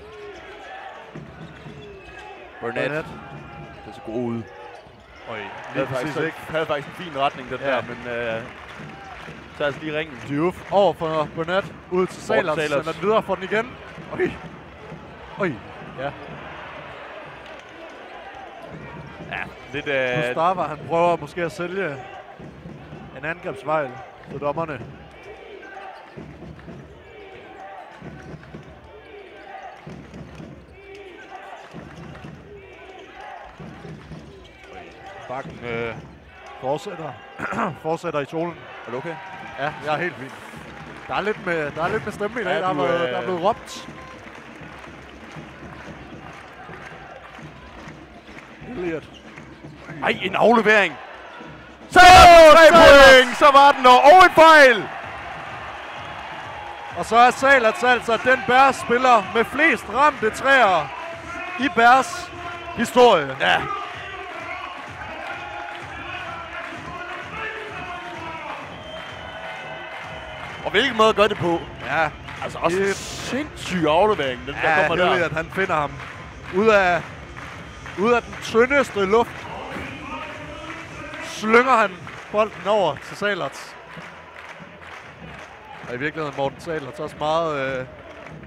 Burnett. Burnett. Det er så god ud. Øj, lige præcis ikke. Havde faktisk en fin retning, den ja. der, men øh, så altså lige ringen. Diouf over for Burnett. Ud til Sahlers. Sender den videre for den igen. Øj. Øj. Ja. Ja, lidt... Øh, Mustafa, han prøver måske at sælge en angrebsvejl til dommerne. Bakken øh, fortsætter. fortsætter i solen. Er du okay? Ja, jeg er helt fint. Der er lidt med, der er lidt med stemme i dag, ja, der, du, er, øh... der er blevet råbt. Hilliard. Ej, en aflevering! Så tre point! Så var den der, og en fejl! Og så er Sahlers altså den Bears spiller med flest ramte træer i Bears historie. Ja. Og hvilken måde gør det på? Ja. Altså også en sindssyg aflevering, den ja, der kommer der. Hilliard, han finder ham ud af, ud af den tyndeste luft. Slynger han bolden over til Sahlers. Og i virkeligheden Morten Sahlers også meget, øh,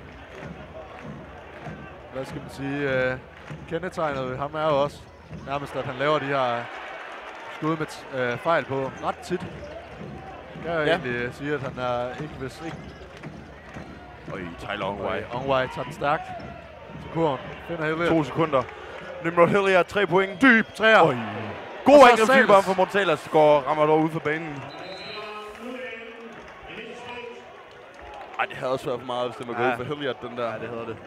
hvad skal man sige, øh, kendetegnet ved ham er jo også nærmest, at han laver de her skud med øh, fejl på ret tit. Kan jeg ja. egentlig sige, at han er ikke hvis ikke. Øj, Tyler Ongwai. Ongwai tager den stærkt til kurven. Finder Hilliard. To sekunder. Nimrod Hilliard, tre point. Dyb træer. Øj. God angrebsfilm for Morten Sahlers. Går rammer dog ud for banen. Ej, det havde også været for meget, hvis det var ja. gået for Hilliard, den der. Ja, det havde det.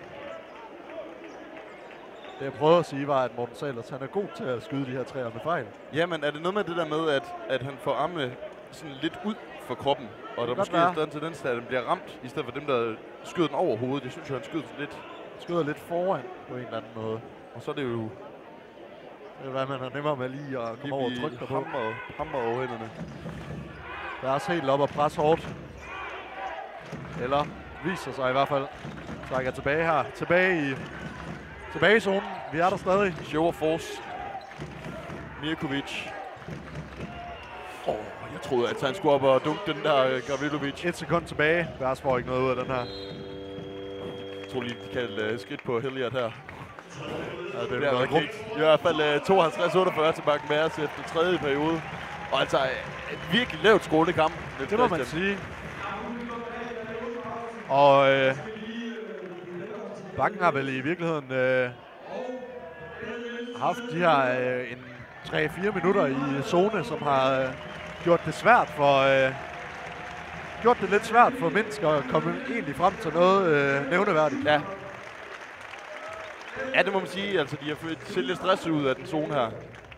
Det jeg prøvede at sige var, at Morten Sahlers, han er god til at skyde de her træer med fejl. Jamen, er det noget med det der med, at, at han får armene sådan lidt ud for kroppen, og der måske er en tendens til, at den bliver ramt, i stedet for dem, der skyder den over hovedet. Jeg synes jo, han skyder lidt. Skyder lidt foran på en eller anden måde. Og så er det jo... Det er hvad man har nemmere med lige at komme over og trykke på. Hammer, hammer over hænderne. Der er også helt op og presse hårdt. Eller viser sig i hvert fald. Trækker tilbage her. Tilbage i, tilbage i zonen. Vi er der stadig. Show of force. Mirkovic. Åh, oh, Jeg troede, at han skulle op og dunke den der uh, Gavrilovic. Et sekund tilbage. Bærs får ikke noget ud af den her. Jeg tror lige, de kaldte uh, skridt på Hilliard her. Ja, det er Det er noget okay. I hvert fald uh, tooghalvtreds otteogfyrre til Bakken Bears efter tredje periode. Og altså uh, et virkelig lavt skålet kamp. Det må man sige. Og øh, Bakken har vel i virkeligheden øh, haft de her øh, en tre fire minutter i zone, som har øh, gjort det svært for øh, gjort det lidt svært for mennesker at komme egentlig frem til noget øh, nævneværdigt. Ja. Ja, det må man sige. Altså, de har set lidt stress ud af den zone her.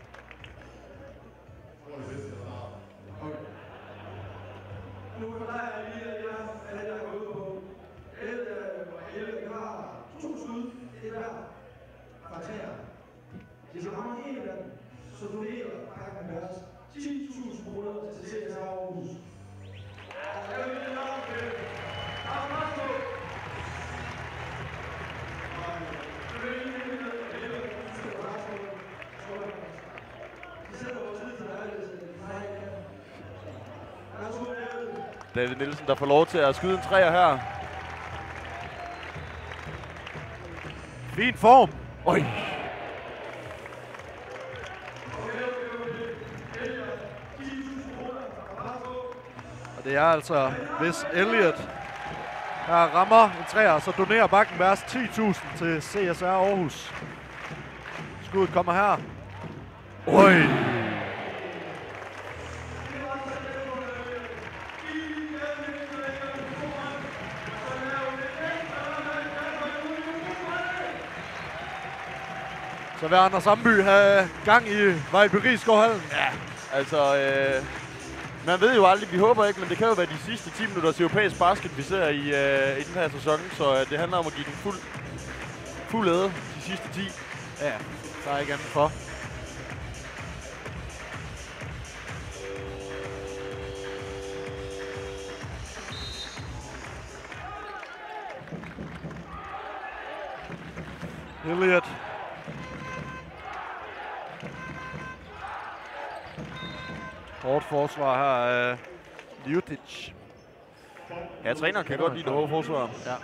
Nu forklarer jeg lige, at jeg, at jeg er ude på et og hele. Vi har to skud, et hver fra træer. Hvis I rammer en af dem, så donerer Bakken Bears ti tusind kroner til C S R Aarhus. Jeg vil lige lave det. Der er meget på. David Nielsen, der får lov til at skyde en træer her. Fin form. Oj. Og det er altså, hvis Elliot her rammer en træer, så donerer Bakken Bears ti tusind til C S R Aarhus. Skuddet kommer her. Oj. Så vil Anders Amby have gang i Vejlby Risgaardhallen. Ja, altså... Øh, man ved jo aldrig, vi håber ikke, men det kan jo være de sidste ti minutters europæisk basket, vi ser i, øh, i den her sæson. Så øh, det handler om at give den fuld, fuld æde de sidste ti. Ja, der er ikke andet for. Elliot. Hårdt forsvar her af Ljutic. Ja, træneren kan godt lide det hårde forsvar. Ja.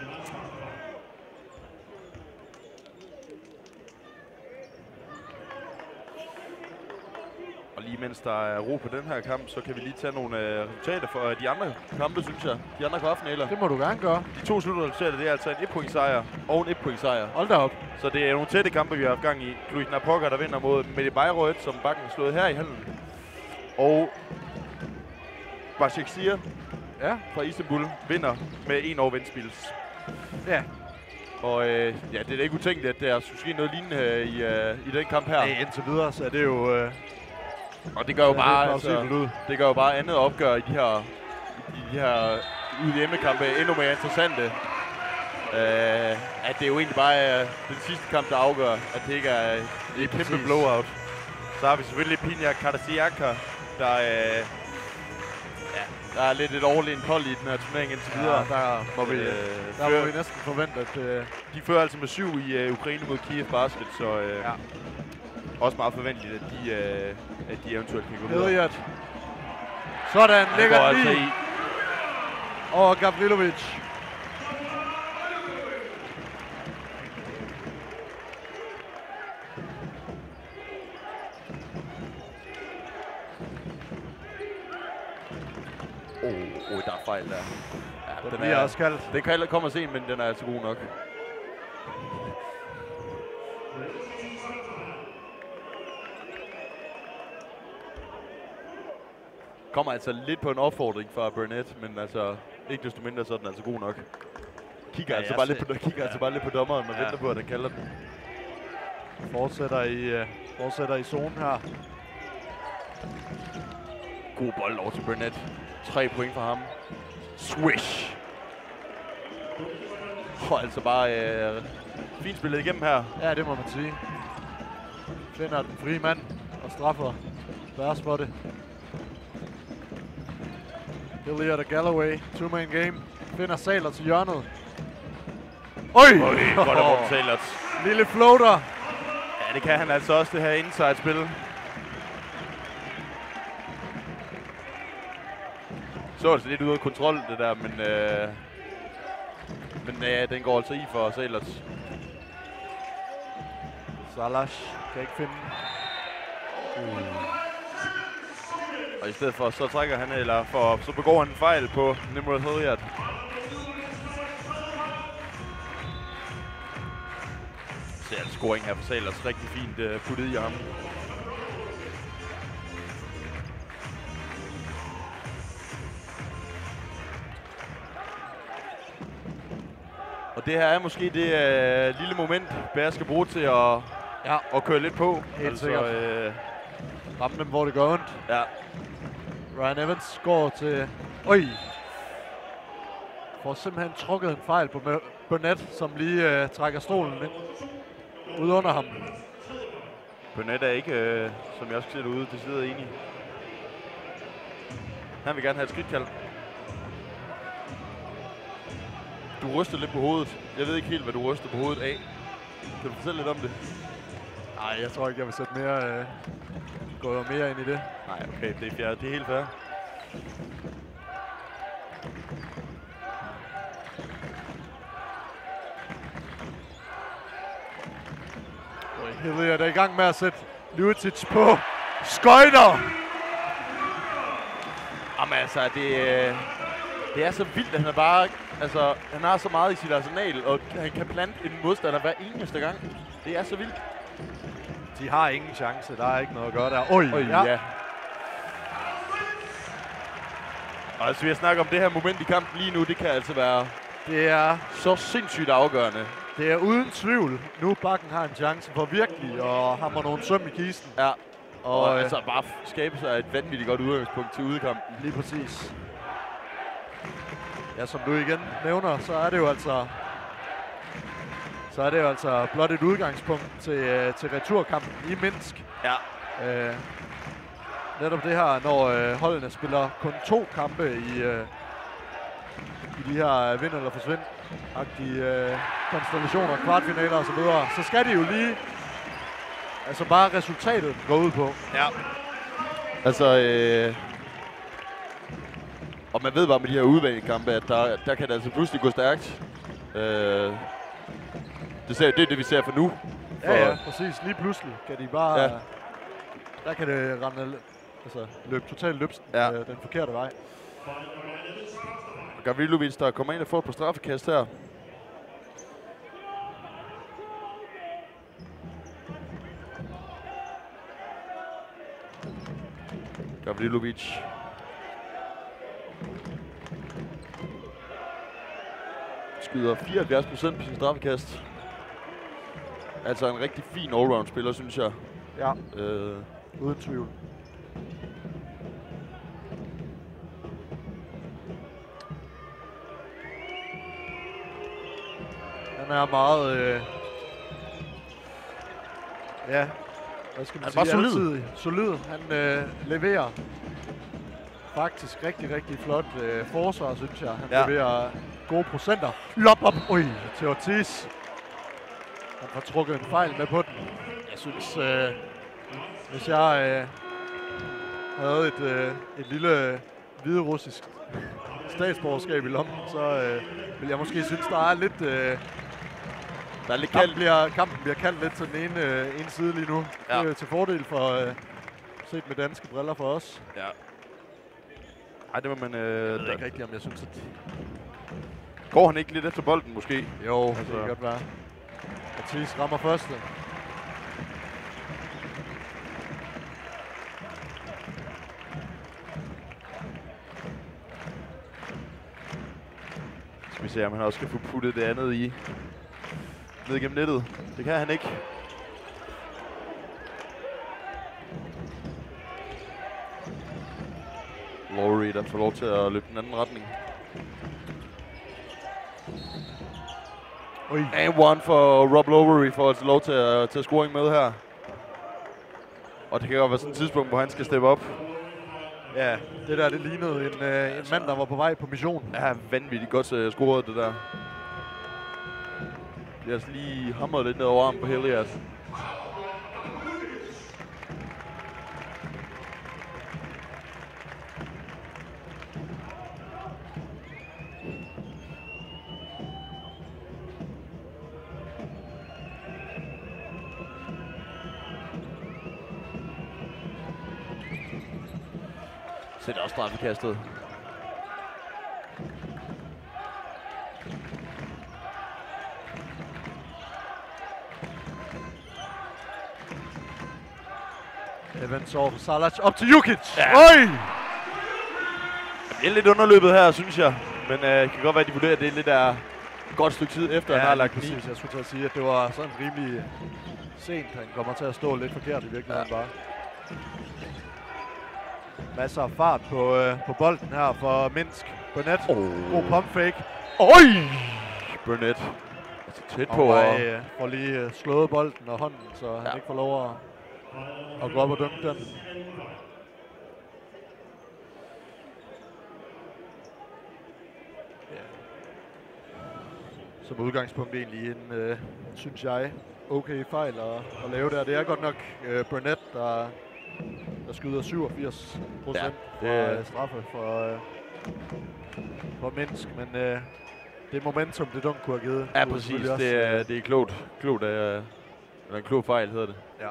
Og lige mens der er ro på den her kamp, så kan vi lige tage nogle øh, resultater for de andre kampe, synes jeg. De andre kvartfinaler. Det må du gerne gøre. De to slutresultater, det er altså en et-point sejr og en et-point sejr. Hold da op. Så det er nogle tætte kampe, vi har haft gang i. Louis Napoca, der vinder mod Medi Bayreuth, som Bakken har slået her i hallen. Og Başakşehir Ja. fra Istanbul vinder med en over Ventspils. Ja. Og øh, ja, det er da ikke utænkeligt, at der skulle ske noget lignende øh, i, øh, i den kamp her. Ej, indtil videre, så er det jo... Øh, Og det gør jo det er bare, plausibelt altså, ud. det gør jo bare andet opgør i de her, i de her ude hjemmekampe endnu mere interessante. Uh, at det jo egentlig bare er den sidste kamp, der afgør, at det ikke er et kæmpe præcis. blowout. Så har vi selvfølgelig Pina Karasiaka, der, uh, ja, der er lidt et overlegent hold i den her turnering indtil videre. Ja, der må vi, Øh, der før- må vi næsten forvente, at... Øh, De fører altså med syv i uh, Ukraine mod Kiev Basket, så uh, Ja. også meget forventeligt, at de, uh, at de eventuelt kan gå videre. Elliot. Sådan, Han ligger går den altså lige i. over Gavrilovic. Åh, oh, oh, der er fejl der. Ja, Den bliver også kaldt. Den kan heller komme sent, men den er altså god nok. Kommer altså lidt på en opfordring fra Burnett, men altså ikke desto mindre så er den altså god nok. Kigger, Ja, altså, jeg bare ser- lidt på, kigger ja. altså bare lidt på dommeren og Ja. venter på, at den kalder den. Fortsætter i, uh, fortsætter i zonen her. God bold over til Burnett. Tre point for ham. Swish! Og altså bare øh, fint spillet igennem her. Ja, det må man sige. Finder den frie mand og straffer Bears for det. Elliot og Galloway, two-man game. Finder Saler til hjørnet. Oj! Øj, godt af Morten Salerts. Lille floater. Ja, det kan han altså også, det her inside-spil. så det lidt ude af kontrol, det der, men... Øh, men øh, den går altså i for Salers. Salash kan ikke finde. Uh. Og i stedet for, så trækker han, eller for, så begår han en fejl på Nimrod Hilliard. Så er en scoring her for Salers. Rigtig fint uh, puttet i ham. Og det her er måske det uh, lille moment, Bears skal bruge til at, ja. at køre lidt på. Helt altså, sikkert. Øh, Ramme dem, hvor det gør ondt. Ja. Ryan Evans går til... Øj! Får simpelthen trukket en fejl på Burnett, som lige øh, trækker stolen ind. Ude under ham. Burnett er ikke, øh, som jeg også ser det ude, det sidder enig. Han vil gerne have et skridtkald. Du ryster lidt på hovedet. Jeg ved ikke helt, hvad du ryster på hovedet af. Kan du fortælle lidt om det? Nej, jeg tror ikke, jeg vil sætte mere, øh, gå mere ind i det. Nej, okay, det er, fjerde. Det er helt fair. Hilliard er i gang med at sætte Lucic på skøjter. Jamen altså, det, øh, det er så vildt, at han er bare... Altså, han har så meget i sit arsenal, og han kan plante en modstander hver eneste gang. Det er så vildt. De har ingen chance. Der er ikke noget at gøre der. Oj, Oj ja. ja. Og altså, vi har snakket om det her moment i kampen lige nu. Det kan altså være Det er, så sindssygt afgørende. det er uden tvivl. Nu Bakken har en chance for virkelig at hamre nogle søm i kisten. Ja. Og, og øh, altså bare skabe sig et vanvittigt godt udgangspunkt til udekampen. Lige præcis. Ja, som du igen nævner, så er det jo altså... Så er det jo altså blot et udgangspunkt til, øh, til returkampen i Minsk. Ja. Øh, netop det her, når øh, holdene spiller kun to kampe i, øh, i de her vind- eller forsvind-agtige øh, konstellationer, kvartfinaler og så videre, så skal de jo lige... Altså bare resultatet gå ud på. Ja. Altså, øh, og man ved bare med de her udbanekampe, at der, der kan det altså pludselig gå stærkt. Øh, det, ser, det er det, vi ser for nu. For, Ja, ja, præcis. Lige pludselig kan de bare... Ja. Der kan det rende, altså løbe totalt løbsen Ja. øh, den forkerte vej. Gavrilovic, der kommer ind og får et par straffekast her. Gavrilovic. Skyder fireoghalvfjerds procent på sin straffekast. Altså en rigtig fin allround-spiller, synes jeg. Ja, Øh, uden tvivl. Han er meget... Øh, ja, hvad skal man Han sige? er bare solid. Altid solid. Han øh, leverer faktisk rigtig, rigtig flot øh, forsvar, synes jeg. Han Ja. leverer gode procenter. Lop op, ui, til Ortiz. Han får trukket en fejl med på den. Jeg synes, øh, hvis jeg øh, havde et, øh, et lille hviderussisk statsborgerskab i lommen, så øh, vil jeg måske synes, der er lidt... Øh, der er lidt kampen, kaldt. bliver, kampen bliver kaldt lidt til den ene, øh, ene side lige nu. Ja. Det er til fordel for, øh, set med danske briller for os. Ja. Ej, det var man... Øh, Jeg ved der, ikke rigtigt, om jeg synes, at... går han ikke lidt efter bolden, måske? Jo, Altså- det kan godt være. Ortiz rammer første. Skal vi se, om han også skal få puttet det andet i. Ned igennem nettet. Det kan han ikke. Lowry, der får lov til at løbe den anden retning. Ui. And one for Rob Lowry for at få lov til at tage scoring med her. Og det kan godt være sådan et tidspunkt, hvor han skal steppe op. Ja, det der, det lignede en, øh, en mand, der var på vej på mission. Ja, vanvittigt godt uh, scoret, det der. Det er altså lige hamret lidt ned over armen på Hilliard. Sætter også straffekastet. Evans over for Salac. Op til Jukic. Ja. Oj! Det er lidt underløbet her, synes jeg. Men øh, det kan godt være, at de vurderer, at det er lidt af et godt stykke tid efter, Ja, han har lagt præcis. præcis. Jeg skulle til at sige, at det var sådan rimelig sent. Han kommer til at stå lidt forkert i virkeligheden ja. bare. Masser af fart på, øh, på bolden her for Minsk. Burnett. Oh. God pump fake. Oj! Burnett. Altså tæt på. Og Og øh, får lige øh, slået bolden og hånden, så han ja. ikke får lov at, at gå op og dømme den. Ja. Som udgangspunkt egentlig en, øh, synes jeg, okay fejl at, at lave der. Det er godt nok øh, Burnett, der, der skyder syvogfirs procent Ja, fra det- øh, straffe for, øh, for Minsk, men øh, det momentum, det dunk kunne have givet. ja, kunne præcis. selvfølgelig også, Det er, øh, det er klogt. Klogt af, eller en klog fejl, hedder det. Ja.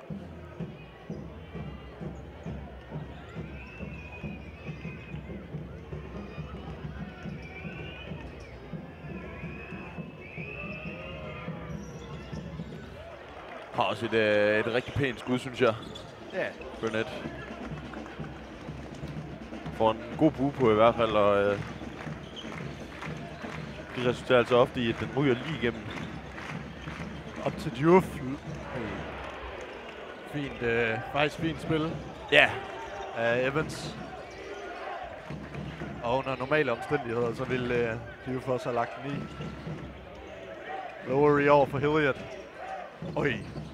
Har også et, øh, et rigtig pænt skud, synes jeg. Ja. Burnett. Får en god bue på i hvert fald, og øh, det resulterer altså ofte i, at den ryger lige igennem. Op til Diouf. Fint, øh, faktisk fint spil Ja, af Evans. Og under normale omstændigheder, så vil øh, Diouf også have lagt den i. Lowery over for Hilliard. Oj.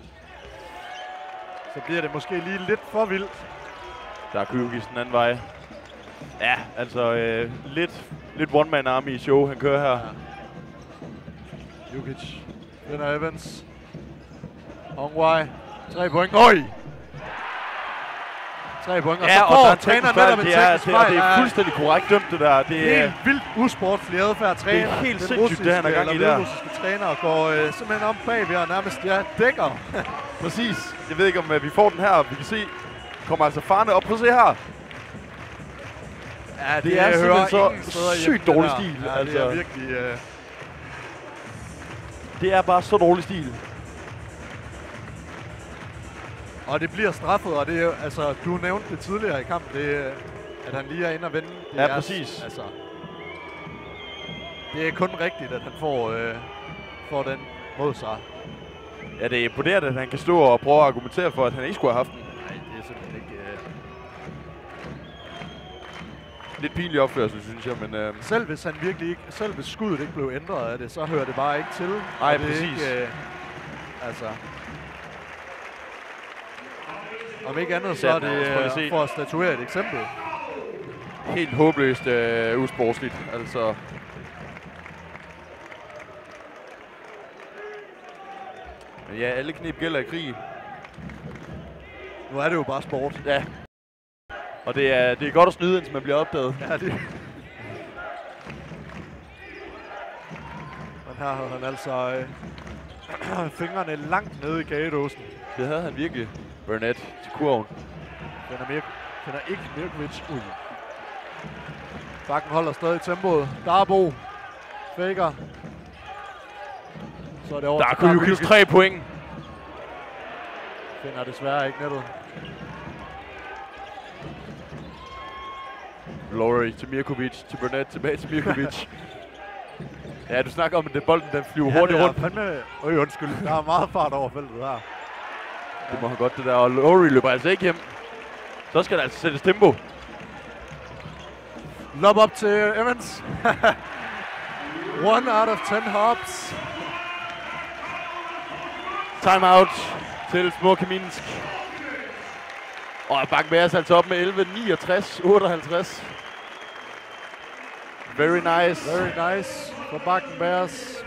Så bliver det måske lige lidt for vildt. der er Kyrgyz den anden vej. Ja, altså øh, lidt, lidt one-man army show, han kører her. Ja. Jukic. Vinder Evans. Hongwei. Tre point. Oj! Tre point. Og Ja, så og får der er en træneren teknisk netop fejl. en Det er, teknisk det, og fejl. det er Ja. fuldstændig korrekt dømt, det der. Det er, Helt vildt usportslig adfærd. Træner, Det er helt den sindssygt, det han har gang i eller der. hviderussiske træner går øh, simpelthen om bagved og nærmest ja, dækker. præcis. Jeg ved ikke, om uh, vi får den her. Vi kan se, kommer altså farne op. Prøv at se her. Ja, Det er hører simpelthen så ingen steder sygt hjemme, det dårlig der. stil, Ja, det er altså. virkelig... Øh, Det er bare så dårlig stil. og det bliver straffet, og det er jo, altså, du nævnte det tidligere i kampen, det, øh, at han lige er inde og vende. Det Ja, er, præcis. Altså, det er kun rigtigt, at han får, øh, får den mod sig. Ja, det er imponerende, at han kan stå og prøve at argumentere for, at han ikke skulle have haft den. Nej, det er simpelthen ikke... Øh, Lidt pinlig opførsel, synes jeg, men... Øh, Selv hvis han virkelig ikke, selv hvis skuddet ikke blev ændret af det, så hører det bare ikke til. Nej, Og det er præcis. Ikke, øh, altså. Om ikke andet, så er det Lad os prøve at se. øh, for at statuere et eksempel. helt håbløst øh, usportsligt, altså... Men ja, alle knep gælder i krig. Nu er det jo bare sport. Ja. Og det er, det er godt at snyde, indtil man bliver opdaget. Ja, det. Men her havde han altså øh, fingrene langt nede i kagedåsen. Det havde han virkelig. Burnett til kurven. Finder, Mir finder ikke Mirkovic ud. Bakken holder stadig tempoet. Darbo. Faker. Så er det over Der er til Kyrgyz tre point. Finder desværre ikke nettet. Lowery til Mirkovic, til Burnett, tilbage til Mirkovic. Ja, du snakker om, at det bolden den flyver Ja, hurtigt det er rundt. Fandme, øj, undskyld. Der er meget fart over feltet her. Det må han godt, det der. Og Lowery løber altså ikke hjem. Så skal der altså sættes tempo. Lob op til Evans. One out of ten hops. Timeout til Smoky Minsk. Og Bakken Bears altså op med elleve niogtres otteoghalvtreds. Very nice. Very nice for Bakken Bears.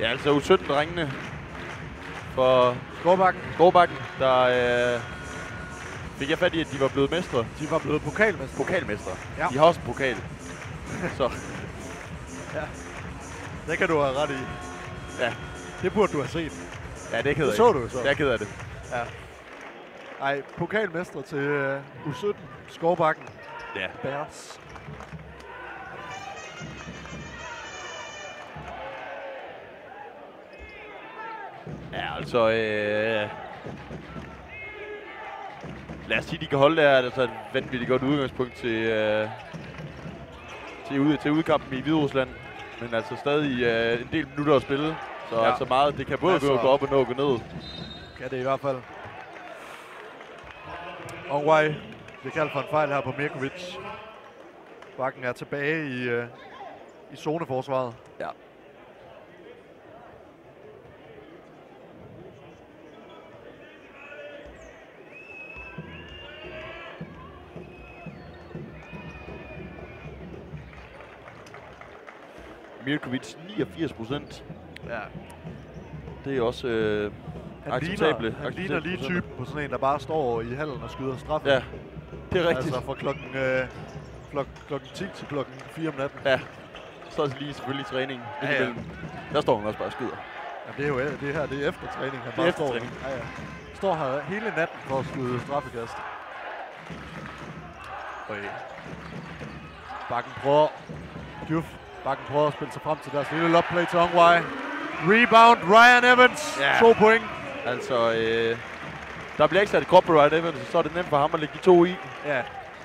Ja, altså U sytten-drengene for Skovbakken. Skovbakken, der øh, fik jeg fat i, at de var blevet mestre. De var blevet pokalmestre. Pokalmestre. Ja. De har også en pokal. Så. Ja, det kan du have ret i. Ja. Det burde du have set. Ja, det er ked af. Det så du så. Jeg er ked af det. Ja. Ej, pokalmestre til uh, U sytten. Skovbakken. Ja. Bears. Ja, altså... Øh, lad os sige, de kan holde der. Altså et vanvittigt godt udgangspunkt til, øh, til, ude, til udkampen i Hviderusland. Men altså stadig øh, en del minutter at spille. Så ja. altså meget, det kan både altså, gå op og nå og gå ned. Kan det i hvert fald. Ongwai. Det er kaldt for en fejl her på Mirkovic. Bakken er tilbage i, øh, i zoneforsvaret. Ja. Mirkovic niogfirs procent. Ja. Det er også øh, Han acceptable. ligner, han ligner lige typen på sådan en, der bare står i hallen og skyder straffe. Ja, det er rigtigt. Altså fra klokken, øh, klok, klokken ti til klokken fire om natten. Ja, så er det lige selvfølgelig træning. Ja, ja. Der står han også bare og skyder. Ja, det er jo det her, det er efter træning. Han det er bare efter står, træning. Ja, ja. Står her hele natten for at skyde straffekast. Og Bakken prøver, Djuf, Bakken prøver at spille sig frem til deres lille lobplay til Ongwai. Rebound, Ryan Evans, ja. to point. Altså, øh, der bliver ikke sat et krop på Ryan Evans, så er det nemt for ham at lægge de to i. Ja.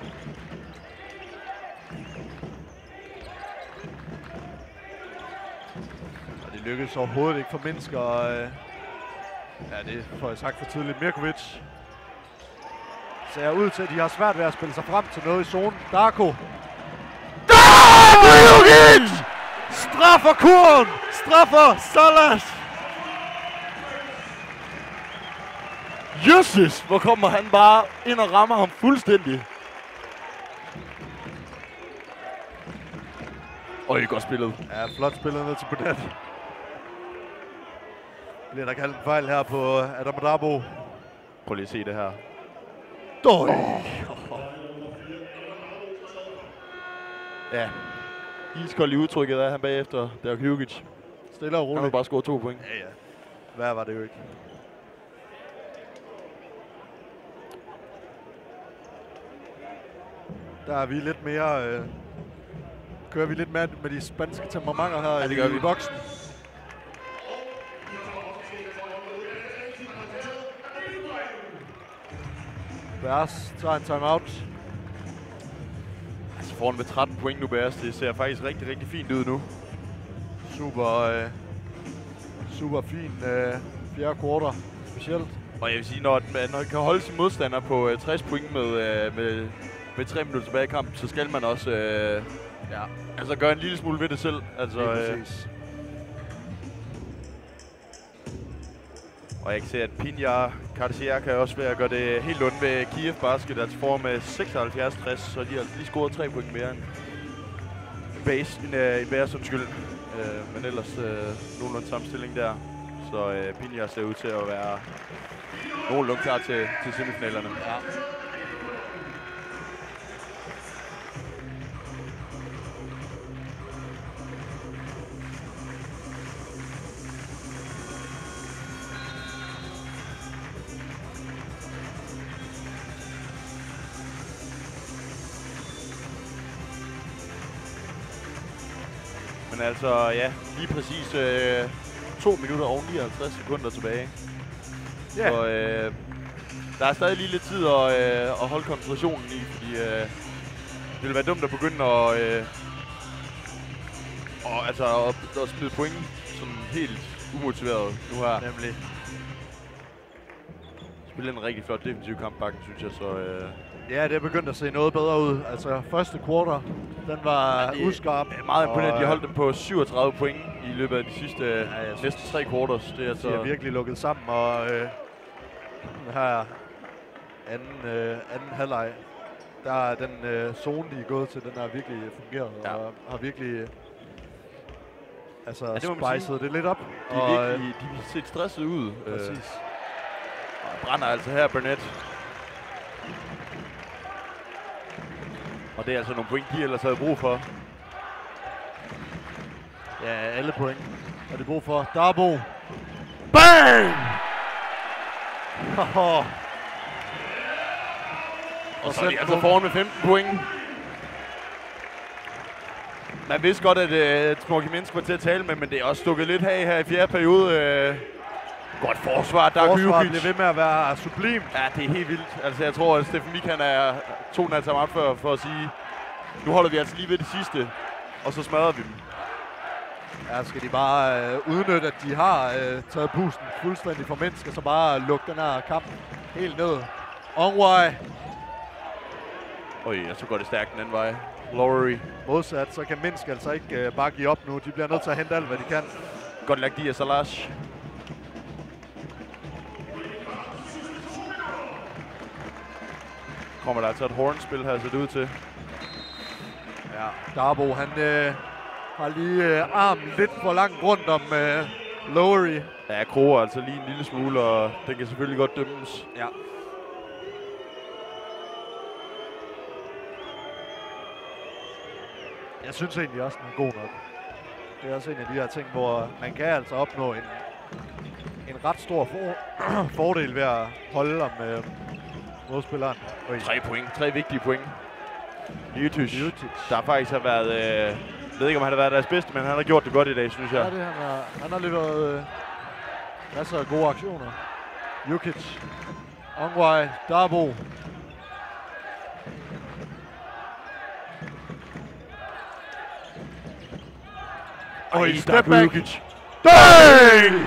Og det lykkedes overhovedet ikke for mennesker. Øh, ja, det får jeg sagt for tidligt. Mirkovic ser ud til, at de har svært ved at spille sig frem til noget i zonen. Darko. Mirkovic! Straffer Kuren! Straffer Salas! Jesus, hvor kommer han bare ind og rammer ham fuldstændig. Øj, godt spillet. Ja, flot spillet ned til Burnett. Bliver der kaldt en fejl her på Adam Dabo. Prøv lige at se det her. Døj! Ja. Iskold i udtrykket af han bagefter. Der er Hjukic. Stille og roligt. Han har bare scoret to point. Ja, ja. Hvad var det jo ikke? Der er vi lidt mere... Øh, kører vi lidt mere med de spanske temperamenter her ja, det gør i, vi. i boksen. Bærs tager en timeout. Altså foran med tretten point nu, Bærs. Det ser faktisk rigtig, rigtig fint ud nu. Super, øh, super fin øh, fjerde quarter, specielt. Og jeg vil sige, når man når kan holde sin modstander på øh, tres point med, øh, med, med tre minutter tilbage i kampen, så skal man også øh, ja, altså gøre en lille smule ved det selv. Altså, øh, og jeg kan se, at Pinja Cartier kan også være at gøre det helt ondt ved Kiev Basket, altså får med seksoghalvfjerds tres, så de har lige scoret tre point mere end base, en, uh, en Bærs undskyld. Uh, men ellers uh, nogenlunde samme stilling der. Så uh, Pinja ser ud til at være nogenlunde klar til, til semifinalerne. Ja. Men altså, ja, lige præcis øh, to minutter og nioghalvtreds sekunder tilbage. Yeah. Så øh, der er stadig lige lidt tid at, øh, at holde koncentrationen i, fordi øh, det ville være dumt at begynde at, øh, og, altså, at, at smide point sådan helt umotiveret nu her. Nemlig. Spille en rigtig flot defensiv kamp, Bakken, synes jeg, så... Øh, ja, det er begyndt at se noget bedre ud. Altså, første quarter, den var ja, uskarp. Det er meget imponerende, de holdt dem på syvogtredive point i løbet af de sidste ja, næsten tre quarters. Det er altså... De har virkelig lukket sammen, og øh, her anden, øh, anden halvleg, der er den øh, zone, de er gået til, den har virkelig fungeret, ja. Og har virkelig altså ja, det spicede det lidt op. De er og, virkelig, de har set stresset ud. Præcis. Øh, og brænder altså her, Burnett. Og det er altså nogle point, de ellers havde brug for. Ja, alle point har de brug for. Darbo. Bang! og, og så er de altså foran med femten point. Man vidste godt, at uh, Smokey Minsk var til at tale med, men det er også stukket lidt af her i fjerde periode. Uh, godt forsvar, der er Forsvaret bliver ved med at være sublim. Ja, det er helt vildt. Altså, jeg tror, at Steffen Wijk, han er to en halv time før for at sige, nu holder vi altså lige ved det sidste, og så smadrer vi dem. Ja, skal de bare øh, udnytte, at de har øh, taget pusten fuldstændig for mennesker, så bare lukke den her kamp helt ned. Onway. Øj, og så går det stærkt den anden vej. Lowry. Modsat, så kan Minsk altså ikke øh, bare give op nu. De bliver nødt til at hente alt, hvad de kan. Godt lagt Diaz Salash. Kommer der altså et hornspil her, ser det ud til. Ja, Darbo, han øh, har lige øh, armen lidt for langt rundt om øh, Lowry. Ja, kroger altså lige en lille smule, og den kan selvfølgelig godt dømmes. Ja. Jeg synes egentlig også, den er god nok. Det er også en af de her ting, hvor man kan altså opnå en, en ret stor for, fordel ved at holde om øh, modspilleren. Oj. Tre point. Tre vigtige point. Jutic, der faktisk har været... Øh, jeg ved ikke, om han har været deres bedste, men han har gjort det godt i dag, synes jeg. Ja, det han har. Han har leveret øh, masser af gode aktioner. Jukic. Onway. Darbo. Oj, step back. Jukic. Dang!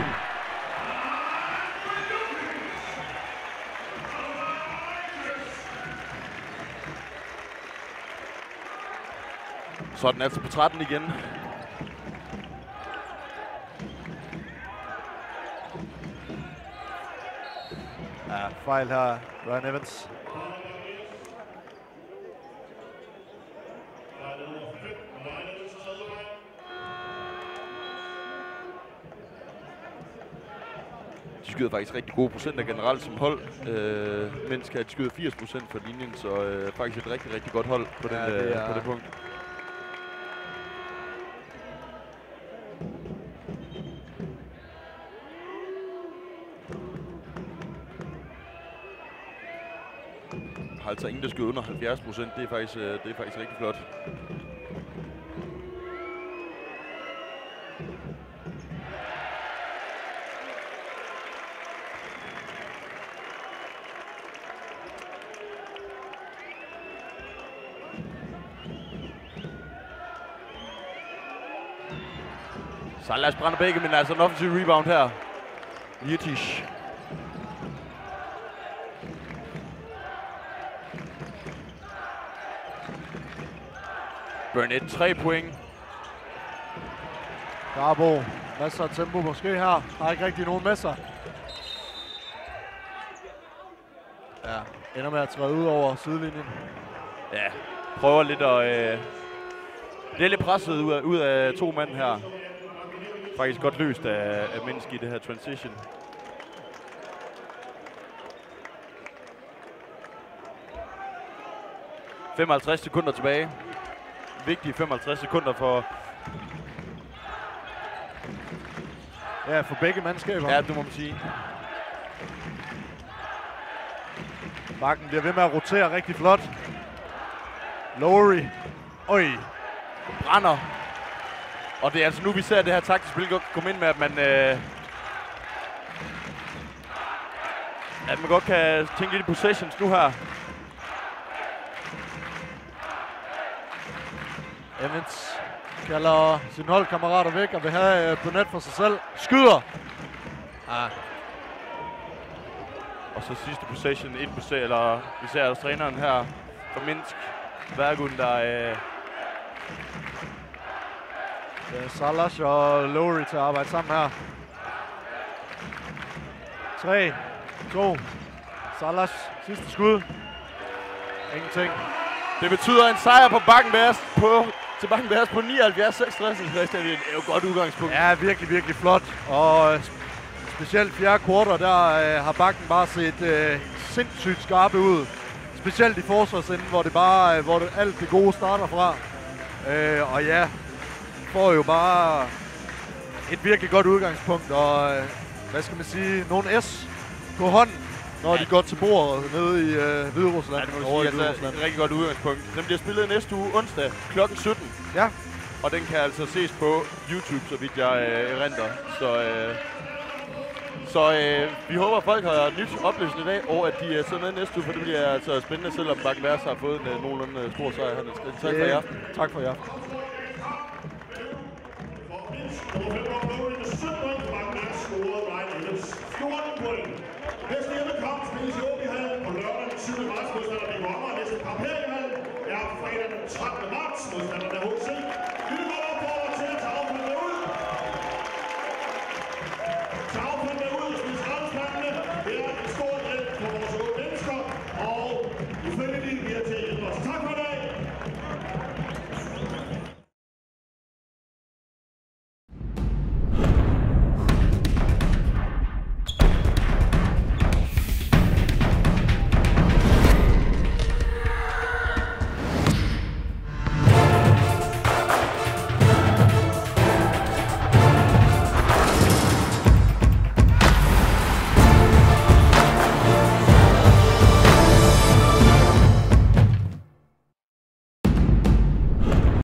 Så er den altså på tretten igen. Ja, fejl her. Ryan Evans. De skyder faktisk rigtig gode procenter generelt som hold. Øh, mens kan de skyder firs procent for linjen, så øh, faktisk et rigtig, rigtig godt hold på, den, ja, det, er... på det punkt. Har altså ingen, der skyder under halvfjerds procent. Det er faktisk, øh, det er faktisk rigtig flot. Salas brænder begge, men altså en offensiv rebound her. Jutic. Burnett, tre point. Darbo, masser af tempo måske her. Har ikke rigtig nogen med sig. Ja, ender med at træde ud over sidelinjen. Ja, prøver lidt at... Øh, det er lidt presset ud af, ud af to mand her. Faktisk godt løst af, af Minsk i det her transition. femoghalvtreds sekunder tilbage. Vigtige femoghalvtreds sekunder for... Ja, for begge mandskaber. Ja, det må man sige. Bakken bliver ved med at rotere rigtig flot. Lowry. Oj. Brænder. Og det er altså nu, vi ser det her taktiske spil godt komme ind med, at man... Øh, at man godt kan tænke lidt i possessions nu her. Evans kalder sine holdkammerater væk og vil have på net for sig selv. Skyder! Ah. Og så sidste possession, et possession, eller vi ser altså træneren her fra Minsk. Værgun, der... Øh, Det er Salash og Lowry til at arbejde sammen her. tre, to. Salash, sidste skud. Ingenting. Det betyder en sejr på Bakken Bærs på til Bakken Bears på nioghalvfjerds seksogtres, Christian. Det er jo et godt udgangspunkt. Ja, virkelig, virkelig flot. Og øh, specielt fjerde kvartal, der øh, har Bakken bare set øh, sindssygt skarpe ud. Specielt i forsvarsenden, hvor det bare, øh, hvor det, alt det gode starter fra. Øh, og ja, får jo bare et virkelig godt udgangspunkt, og øh, hvad skal man sige, nogle S på hånden, når ja. de går til bordet nede i øh, Hviderusland. Ja, det må du sige, altså et rigtig godt udgangspunkt. Den bliver spillet næste uge onsdag klokken sytten. Ja. Og den kan altså ses på YouTube, så vidt jeg øh, erindrer. Så, øh, så øh, vi håber, at folk har nyt opløsende i dag, og at de er sidder med næste uge, for det bliver altså spændende, selvom Bakken Bears har fået en øh, nogenlunde stor sejr. Tak for i aften. Tak for i aften. For mindst nummer